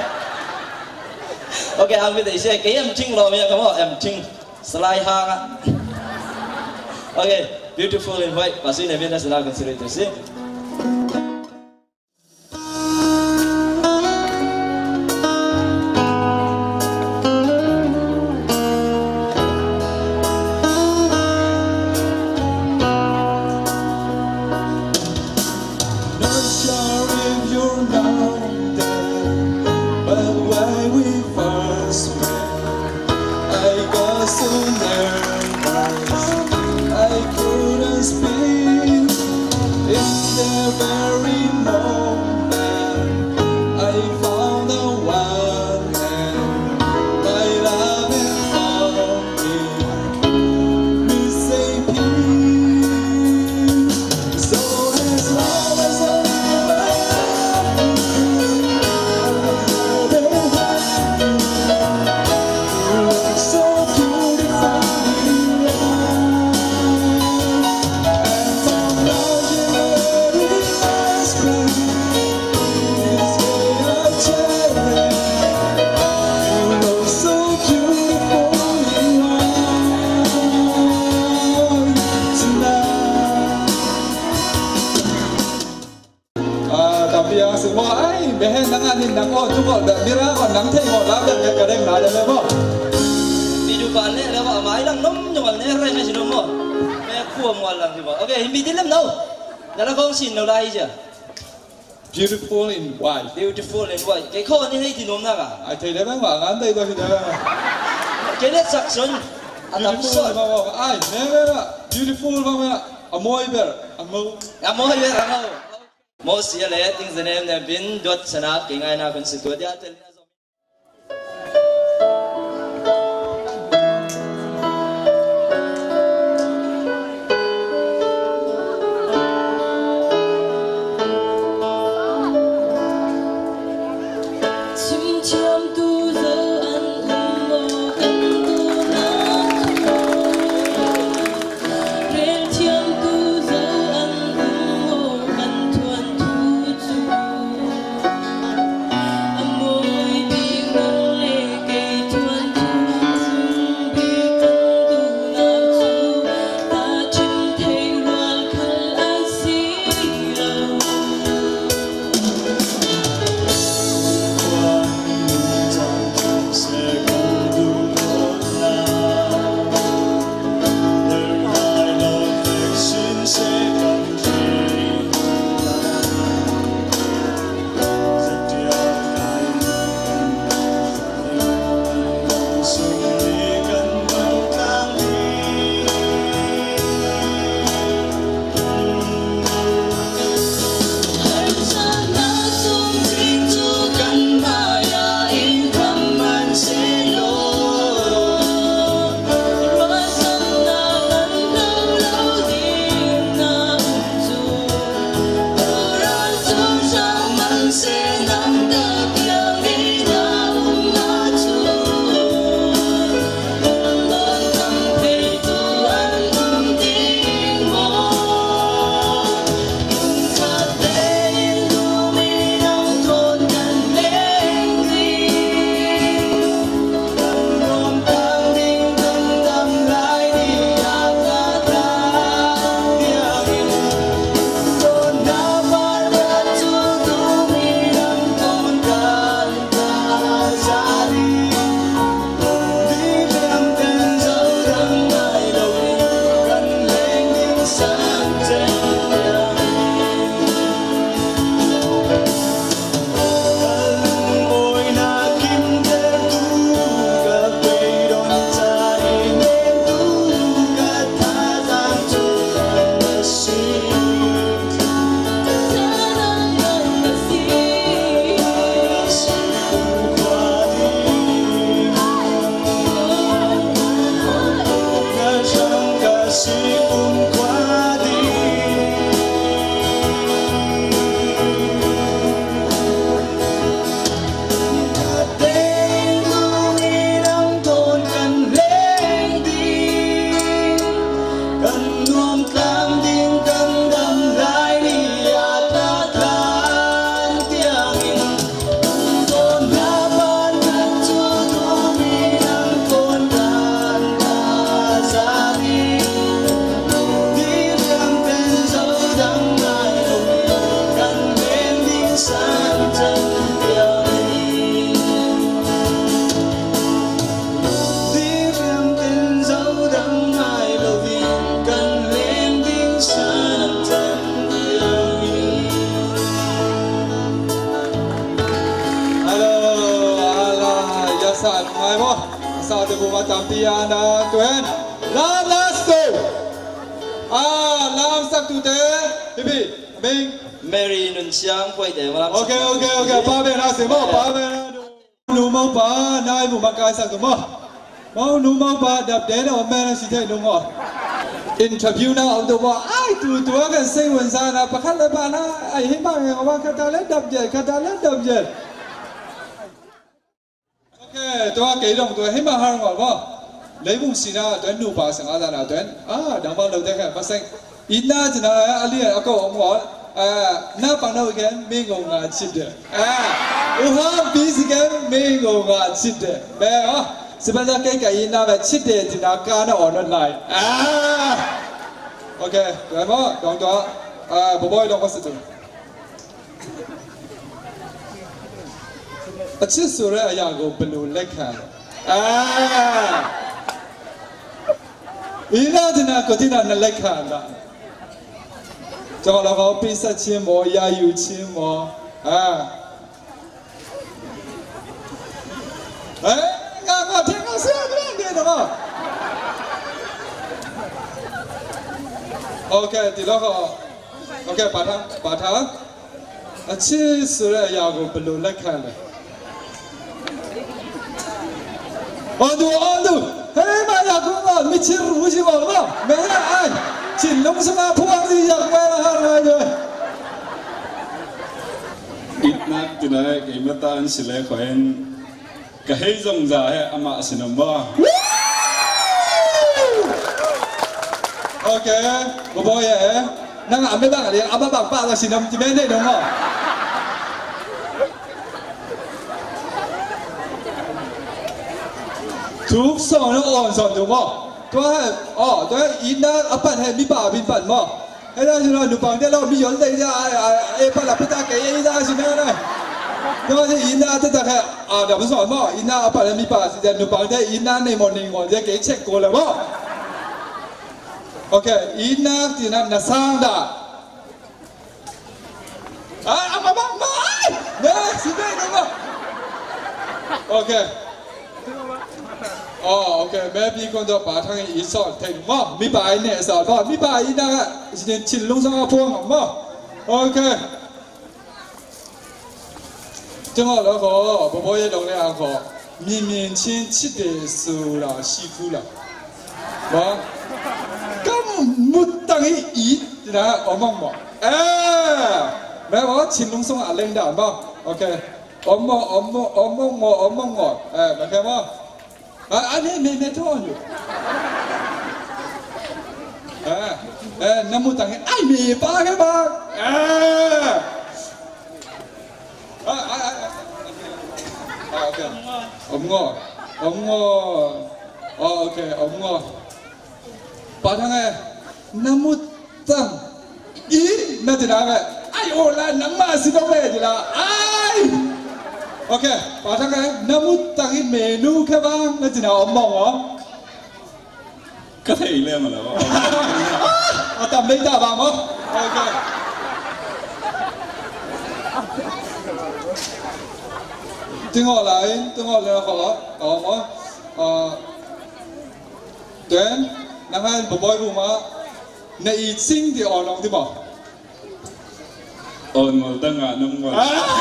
ok ambil dari saya kayak emcing loh ya kamu emcing selai hang ok beautiful in white pasti nabi nak selalu consider itu sih so nervous I couldn't speak. In the very moment I found the one and my love had found me. We say peace. So as long as I Behen nang anin nang o tungol da mira ko nang thei mo la da ka deng na da mo đi du ban ne la ba mai lang nom nyol ne re me sinum mo me khu mo lang di ba okay him bi dilam no da la kong sin no lai ja beautiful in white cái kho ni hei ti nom na ka ai thei le bang wa ngan dei to hi da cái net sak son adam so ai ne ba beautiful ba ma amoy ber amo ber amo mo sia le ting zenem ne bin dot sana ke ngai na kun situ dia tel Amor mà tạm piano tuyến làm last two làm sắc tu tế đi mình Mary nun siang quay để mà làm ok ba bên nào xem ba bên nụ mau ba nai mu makai sắc tu mau nụ mau ba đập đến ở bên này sẽ thấy nụ ngọt interview nào ông tôi bảo ai tụi cái xây quần sa na bắt lấy ba na ai hiếm bao người họ kata lên đập dệt ok tôi kể đồng tôi hiếm bao hàng ngọt không lấy vùng xí na tôi nụ ba sang ada na tôi đang bao lâu thế cái phát sinh ít na chỉ là ali ở câu ông ngọt na bằng đâu cái mình ngồi ngã chít đấy uha busy cái mình ngồi ngã chít đấy bé sebenarnya cái ina về chít đấy thì nó cá nó online ok rồi mà đồng đó bộ boy đồng có sự chít sửa lại nhà của blue lake ina thì nó có thể là lake đó cho nó có pizza chiên mò ya yu chiên mò ngà thiên ngà xưa cái gì đó ok thì đó có ok bà thắng chỉ sửa lại nhà của blue lake này on du hey mà nhà của nó mình chỉ rủ gì mà đúng không mẹ ai chỉ lông sang à phuang gì nhà của nó hàng rồi ít nát từ này cái mà ta ăn xí lệ khoen cái hay giống giả hay ama xin ông ba ok bộ boy ấy năng ăn mấy bạn ở đây ăn bác ba là xin ông chỉ bên đây đúng khôngทุกสอนอ่อนสอนถูกมั้ยตัวอินนะอัปปันให้มีป่าบินปั่นมั้ยให้ได้สิเราหนูปังได้เรามีย้อนเลยจ้าปันละพิตาเกยได้สินะนะตัวที่อินนะจะแต่แค่เดี๋ยวผมสอนมั้ยอินนะอัปปันให้มีป่าสิหนูปังได้อินนะในมอร์นิ่งก่อนจะเกยเช็คก่อนเลยมั้ยโอเคอินนะที่นั่นน่ะสร้างได้มาเนี่ยสิได้ถูกมั้ยโอเคโอเคแม่พี่คนตัวป่าทางอีสานเห็นมั้ยมีป่าเนี่ยสอนป่ะมีป่าอีนั่งอ่ะชินลงสังอาพวงมั้ยโอเคจังหวะแล้วก็บ่อยๆตรงนี้อ่ะก็มีเมียนชินชิดเดสุราซีฟูล่ะว่าก็มุดตั้งอีนะอ๋อมองบ่แม่ว่าชินลงสังอาเล่นได้ป่ะโอเคอ๋อมองแม่แค่ว่าอันนี้ไม่ท้องอยู่น้ำมูตังไอ้มีป้าแค่บ้างโอเคอมงอโอเคอมงอป้าทั้งไงน้ำมูตังอีนั่นจะนั่งไงไอ้โอลาน้ำมาสิบเมตรจีละไอ้โอเคป่าทั้งไงน้ำมุดตั้งอีเมนูแค่บ้างนั่นจะน่าอมมองเหรอก็ได้เรื่องมาแล้วเอาตามได้จ้าบ้างมั้งโอเคถึงอะไรขอมั้งเดี๋ยวนั่งให้บ่อยๆบุมาในอีสิ่งที่อ่อนลงที่บอกอ่อนหมดตั้งงานน้ำมัน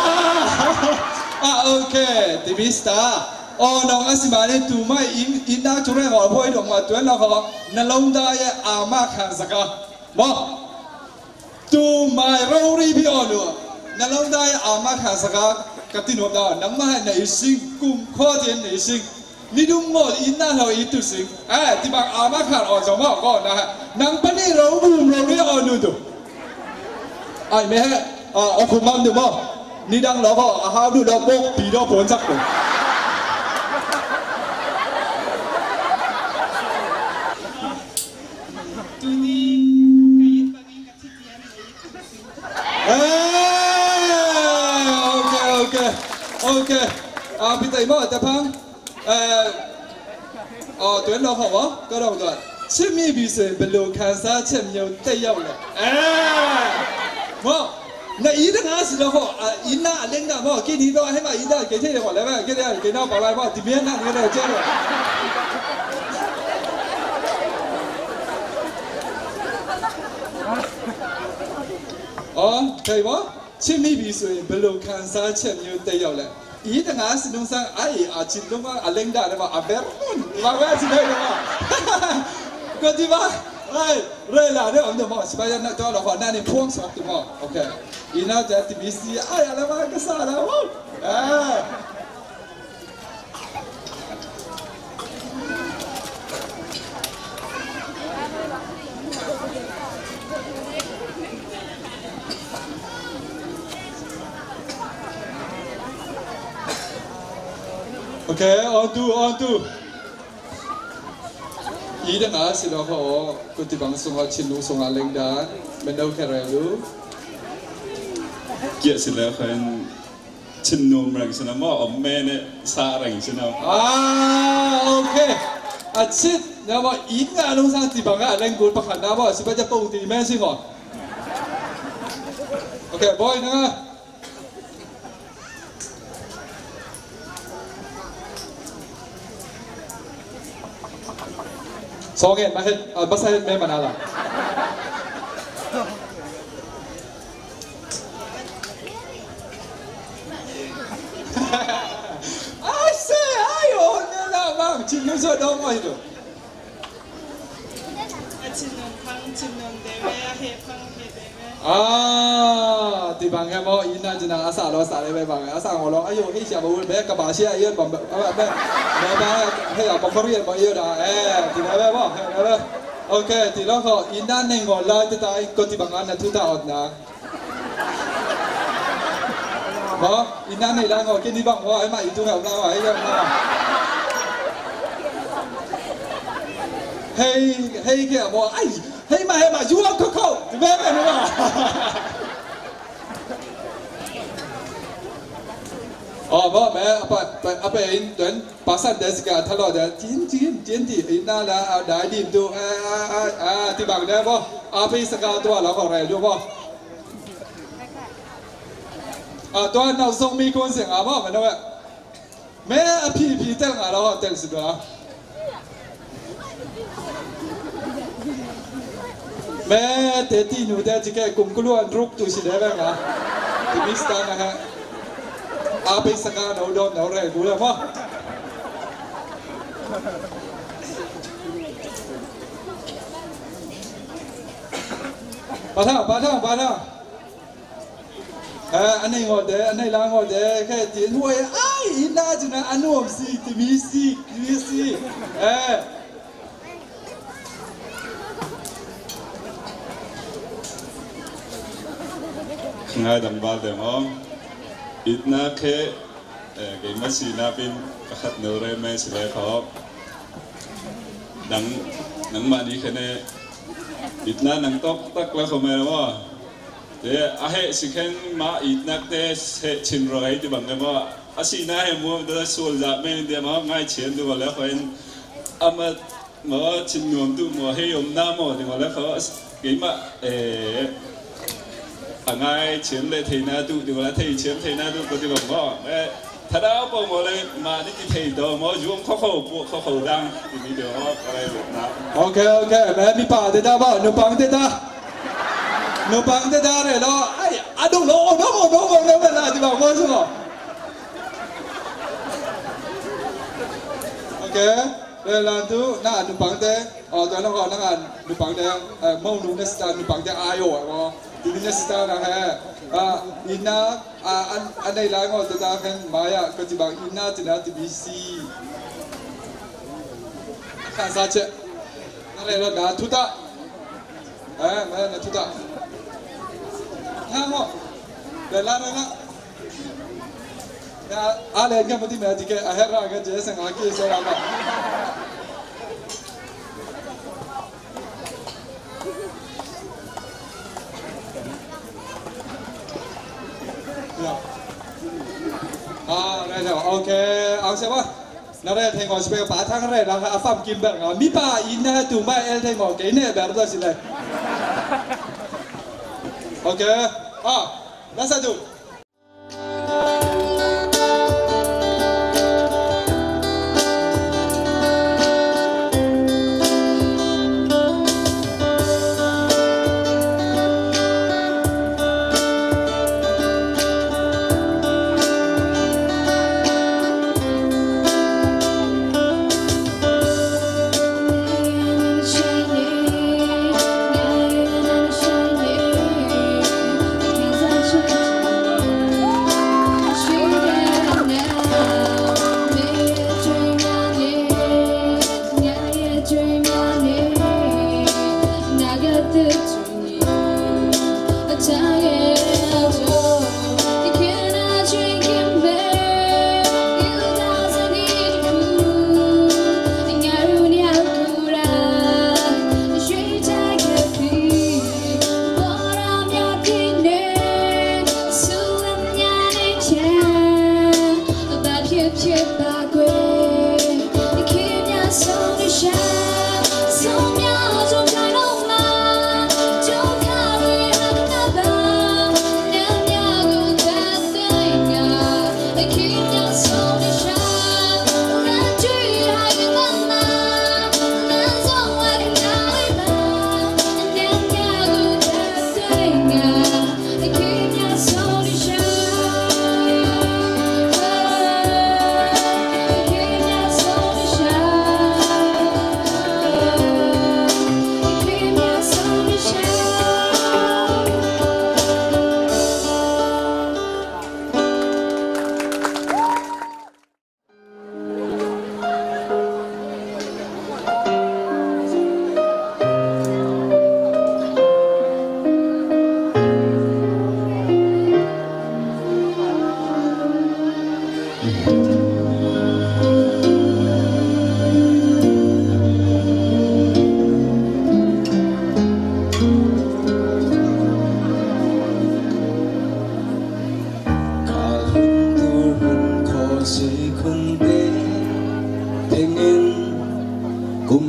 โอเคทีวีสตาร์น้องอาศิมาเนี่ยตัวไม่อินนักจุดแรกของพ่อไอ้ดอกมาตัวนั้นเขานั่งลงได้อามาขันสักบ่ตัวไม่เรารีบอ่อนดูนั่งลงได้อามาขันสักกับที่หนูได้นั่งมาให้ในสิ่งกุมข้อเดียนในสิ่งนี่ดูหมดอินนักเราอีตัวสิ่งที่บางอามาขันอ่อนสมองก่อนนะฮะนั่งปนี่เราบูมเราเรียอ่อนดูไอ้แม่เอาคุณมั่งดูมั้งนี่ดังแล้วก็หาดูดอกบกปีดอกผลสักคนโอเคพี่ไต่มาแต่พังตัวเราเขาวะก็เราตัวชิมีพิเศษเป็นโลคันซาเช่นเดียวได้ยาวเลยมั้ง那一定还是的话，一拿领导嘛，给你到还嘛一拿给这的话来嘛，给他给那把来嘛，这边那给他接了。 thấy không chim mi bị suy bê lô khán giả chém nhiều tây yêu lệ ý thằng á xin ông sang ai chỉ lúc mà lên đà mà à bé mà cái gì đây mà cái gì mà rồi là đấy ông được mà bây giờ nó cho là họนั่นพ่วงสองถูกมั้ยโอเคอีน่าจะทีวีซีไอ้อะไรมาก็ซาแล้วโอเคon toอีเดน่าสิเราเขากุฏิบังสงฆ์ชินุสงฆ์เล็งดานเป็นเอาแค่เรื่องเกี่ยสิแล้วคนชินนูมรังสนามอมแม่เนี่ยซารังสนามโอเคอาชิตเนี่ยว่าอีงานลงสร้างที่บังเล็งกูประคันนะว่าสิบจะปุ่งตีแม่สิงห์โอเคบอยนะสองเงินมาเห็นมาใส่แม่มันอะไรไอ้เซ่ไอ้โอ้เนี่ยนะบ้างชิมนุ่มสดเอามาดูชิมนุ่มฟังชิมนุ่มเดเวียเฮฟังเฮเดเวียที่บางแค่บอกอินน่าจะน่าอาสาเราสาเลยไปบางอาสาของเราไอ้โยไอ้เสียบอุ่นแม่กระบะเสียเยอะบางแบบแม่ให้เราบอกเขาเรียนบอกเยอะนะที่ไหนแม่บอกโอเคที่เราเขาอินน่าในงอนไล่ที่ตายก็ที่บางอันน่ะทุกท่าอดนะบอกอินน่าในร้านเขากินที่บางว่าไอ้มาอีทุ่งแบบเราไอ้ยังมาให้แค่บอกไอ้ให้มายูเอาเข้าที่แม่ไม่มาบอกแม่เอาไปเดินภาษาเดสกาทะเลาะเดี๋ยวจีนที่น่าละเอาได้ดีดูที่บางเนี่ยบอกเอาไปสกาตัวเราก็เรียนดูบอกตัวเราส่งมีคนเสียงบอกมันด้วยแม่พี่เต้นเราก็เต้นสิตัวแม่เตที่หนูแต่ที่แกกลุ่มกลัวรุกตัวสิได้ไหมครับที่มิสตันนะฮะอาไปสกัดเอาโดนเอาแรงดูเลยมั้งปะท่าอันนี้งอเดอันนี้ล้างงอเดแค่จีนหัวไอ้อินน่าจะนะอันนู้นสิที่มีสิง่ายดังบาเดมองอิดนาเคเกี่ยมาสีนาเป็นกษัตริย์เนรเมสเลยเขาดังมาดีแค่นี้อิดนาหนังตกแล้วเขาไม่รู้ว่าเดี๋ยวอาเหตุสิแค่มาอิดนักเตะชินรอยที่บังเอิญว่าอาศีนาให้มัวแต่ส่วนจะไม่เดี๋ยวมาง่ายเชียนดูว่าแล้วเขาเห็นมาชินนวมดูมาให้ยมน้ำมาดูว่าแล้วเขาเกี่ยมาง่ายเชียนเลยเทน่าดูดีว่าเทเชียนเทน่าดูก็ดีแบบว่าถ้าเราบอกมาเลยมาที่เทดอมายุ่งเขาดังทีนี้เดี๋ยวอะไรแบบนั้นโอเคแม่มีป่าเด็ดบ้าหนูปังเด็ดหนูปังเด็ดเลยแล้วไอ้อะดูโน้เวลาที่บอกว่าใช่ไหมโอเคเวลาดูน่าหนูปังเด็ดตัวนั้นก็นั่งหนูปังเด็ดมองหนูในสไตล์หนูปังเด็ดอายุอ่ะทีนี้สไตล์นะฮะอินน่าอันในร้านก็จะได้กันมาอ่ะก็จะบอกอินน่าจะได้ที่บีซีข้าศึกนั่นเลยแล้วนะทุกท่าแม่นะทุกท่าห้ามอ่ะเดี๋ยวนะอะไรกันมาที่แม่ที่แกอาหารอะไรกันเจ๊สังอาคีเสร็จแล้วได้แล้วโอเคเอาใช่ปะนั่นแหละเทงอสเปกป่าทั้งแรกนะครับฟังกินแบบมีป่าอินนะถูกไหมเอลเทงอเกย์เนี่ยแบบนั้นสิเลยโอเคน่าสนุก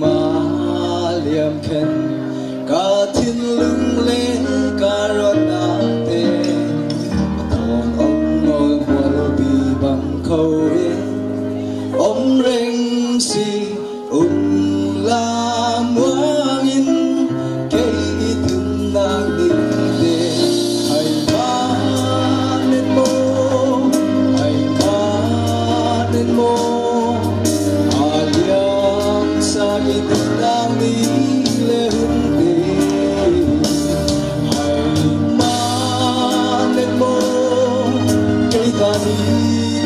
ma liam khen cả thiên lưng lên cả rót na te thon ông ngồi buồn bị bằng khâu ông reng si la muang in cây từng nàng đi để hay ma nên mô aliang sa từng nàng đi lê hương đi hay ma nên mô cây ta đi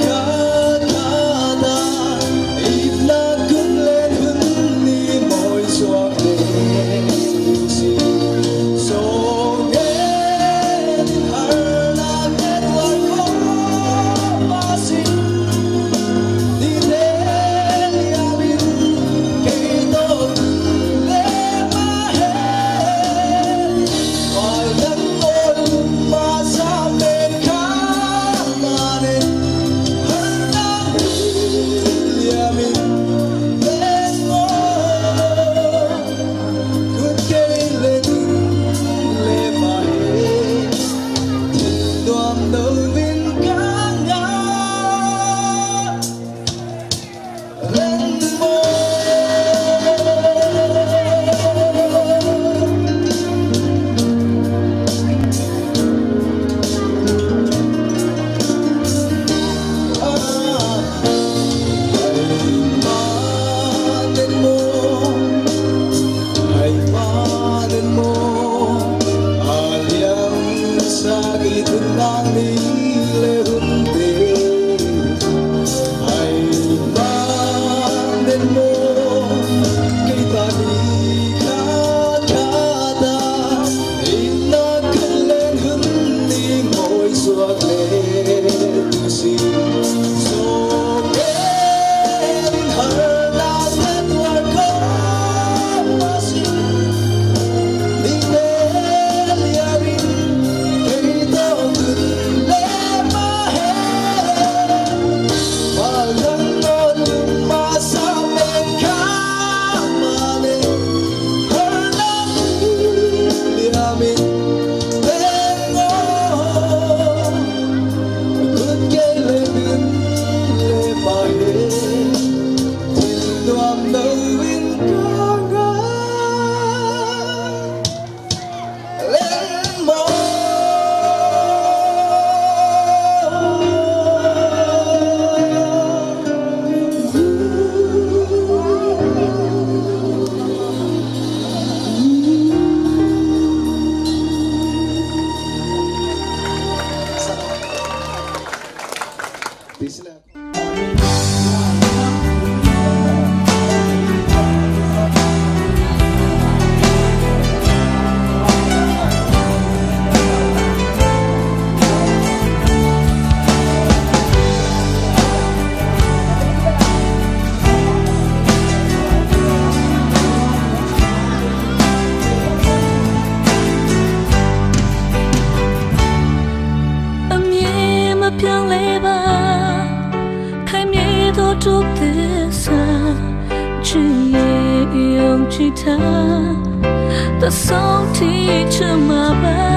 ta sống thì chưa mà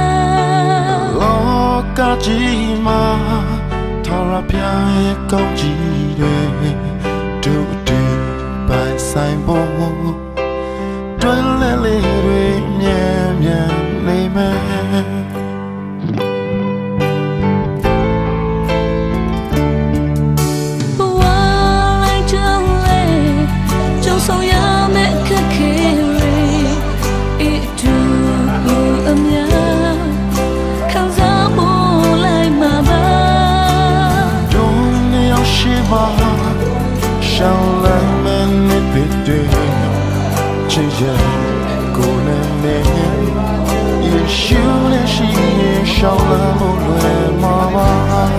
ba lo cả chỉ mà thao ra phía câu chỉ để đủ đi bài sai bố đôi lệ lệ đôi nhẹ nhàng lệ mê sâu ya mẹ khắc khe ít du âm ya khang giá bố lại mà ba don't yêu shiva shall I man it be chỉ giờ cô nên mẹ yêu siêu để she shall I một lời mà ba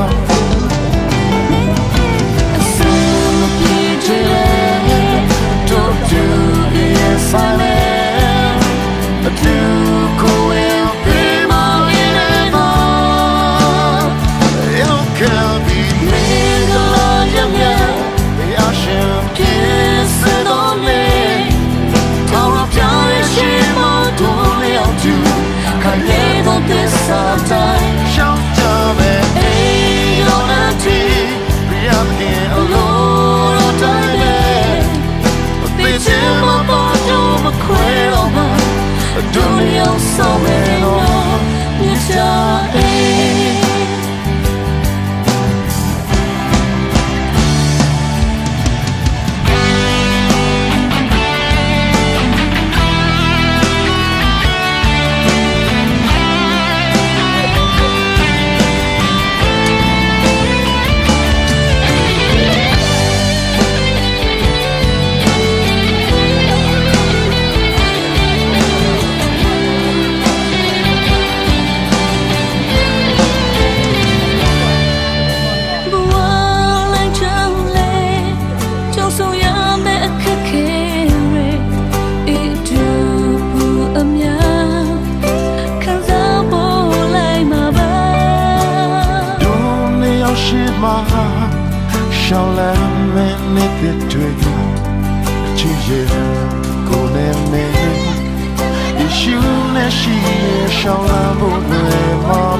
yes I am, but you will be my never. You can be me, the lion, the ocean kiss it on me. 西上了不对妈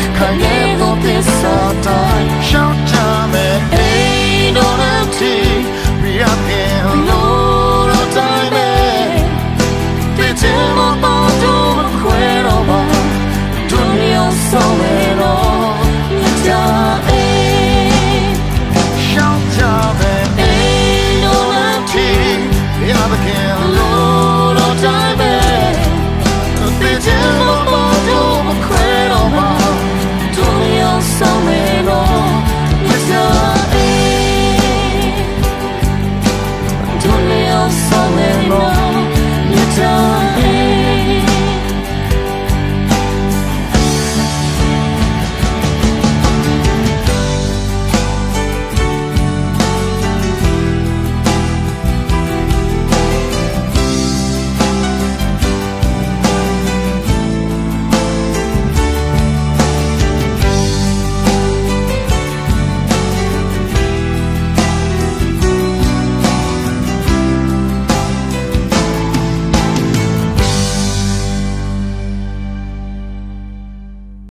妈。Shall time ain't on a tea.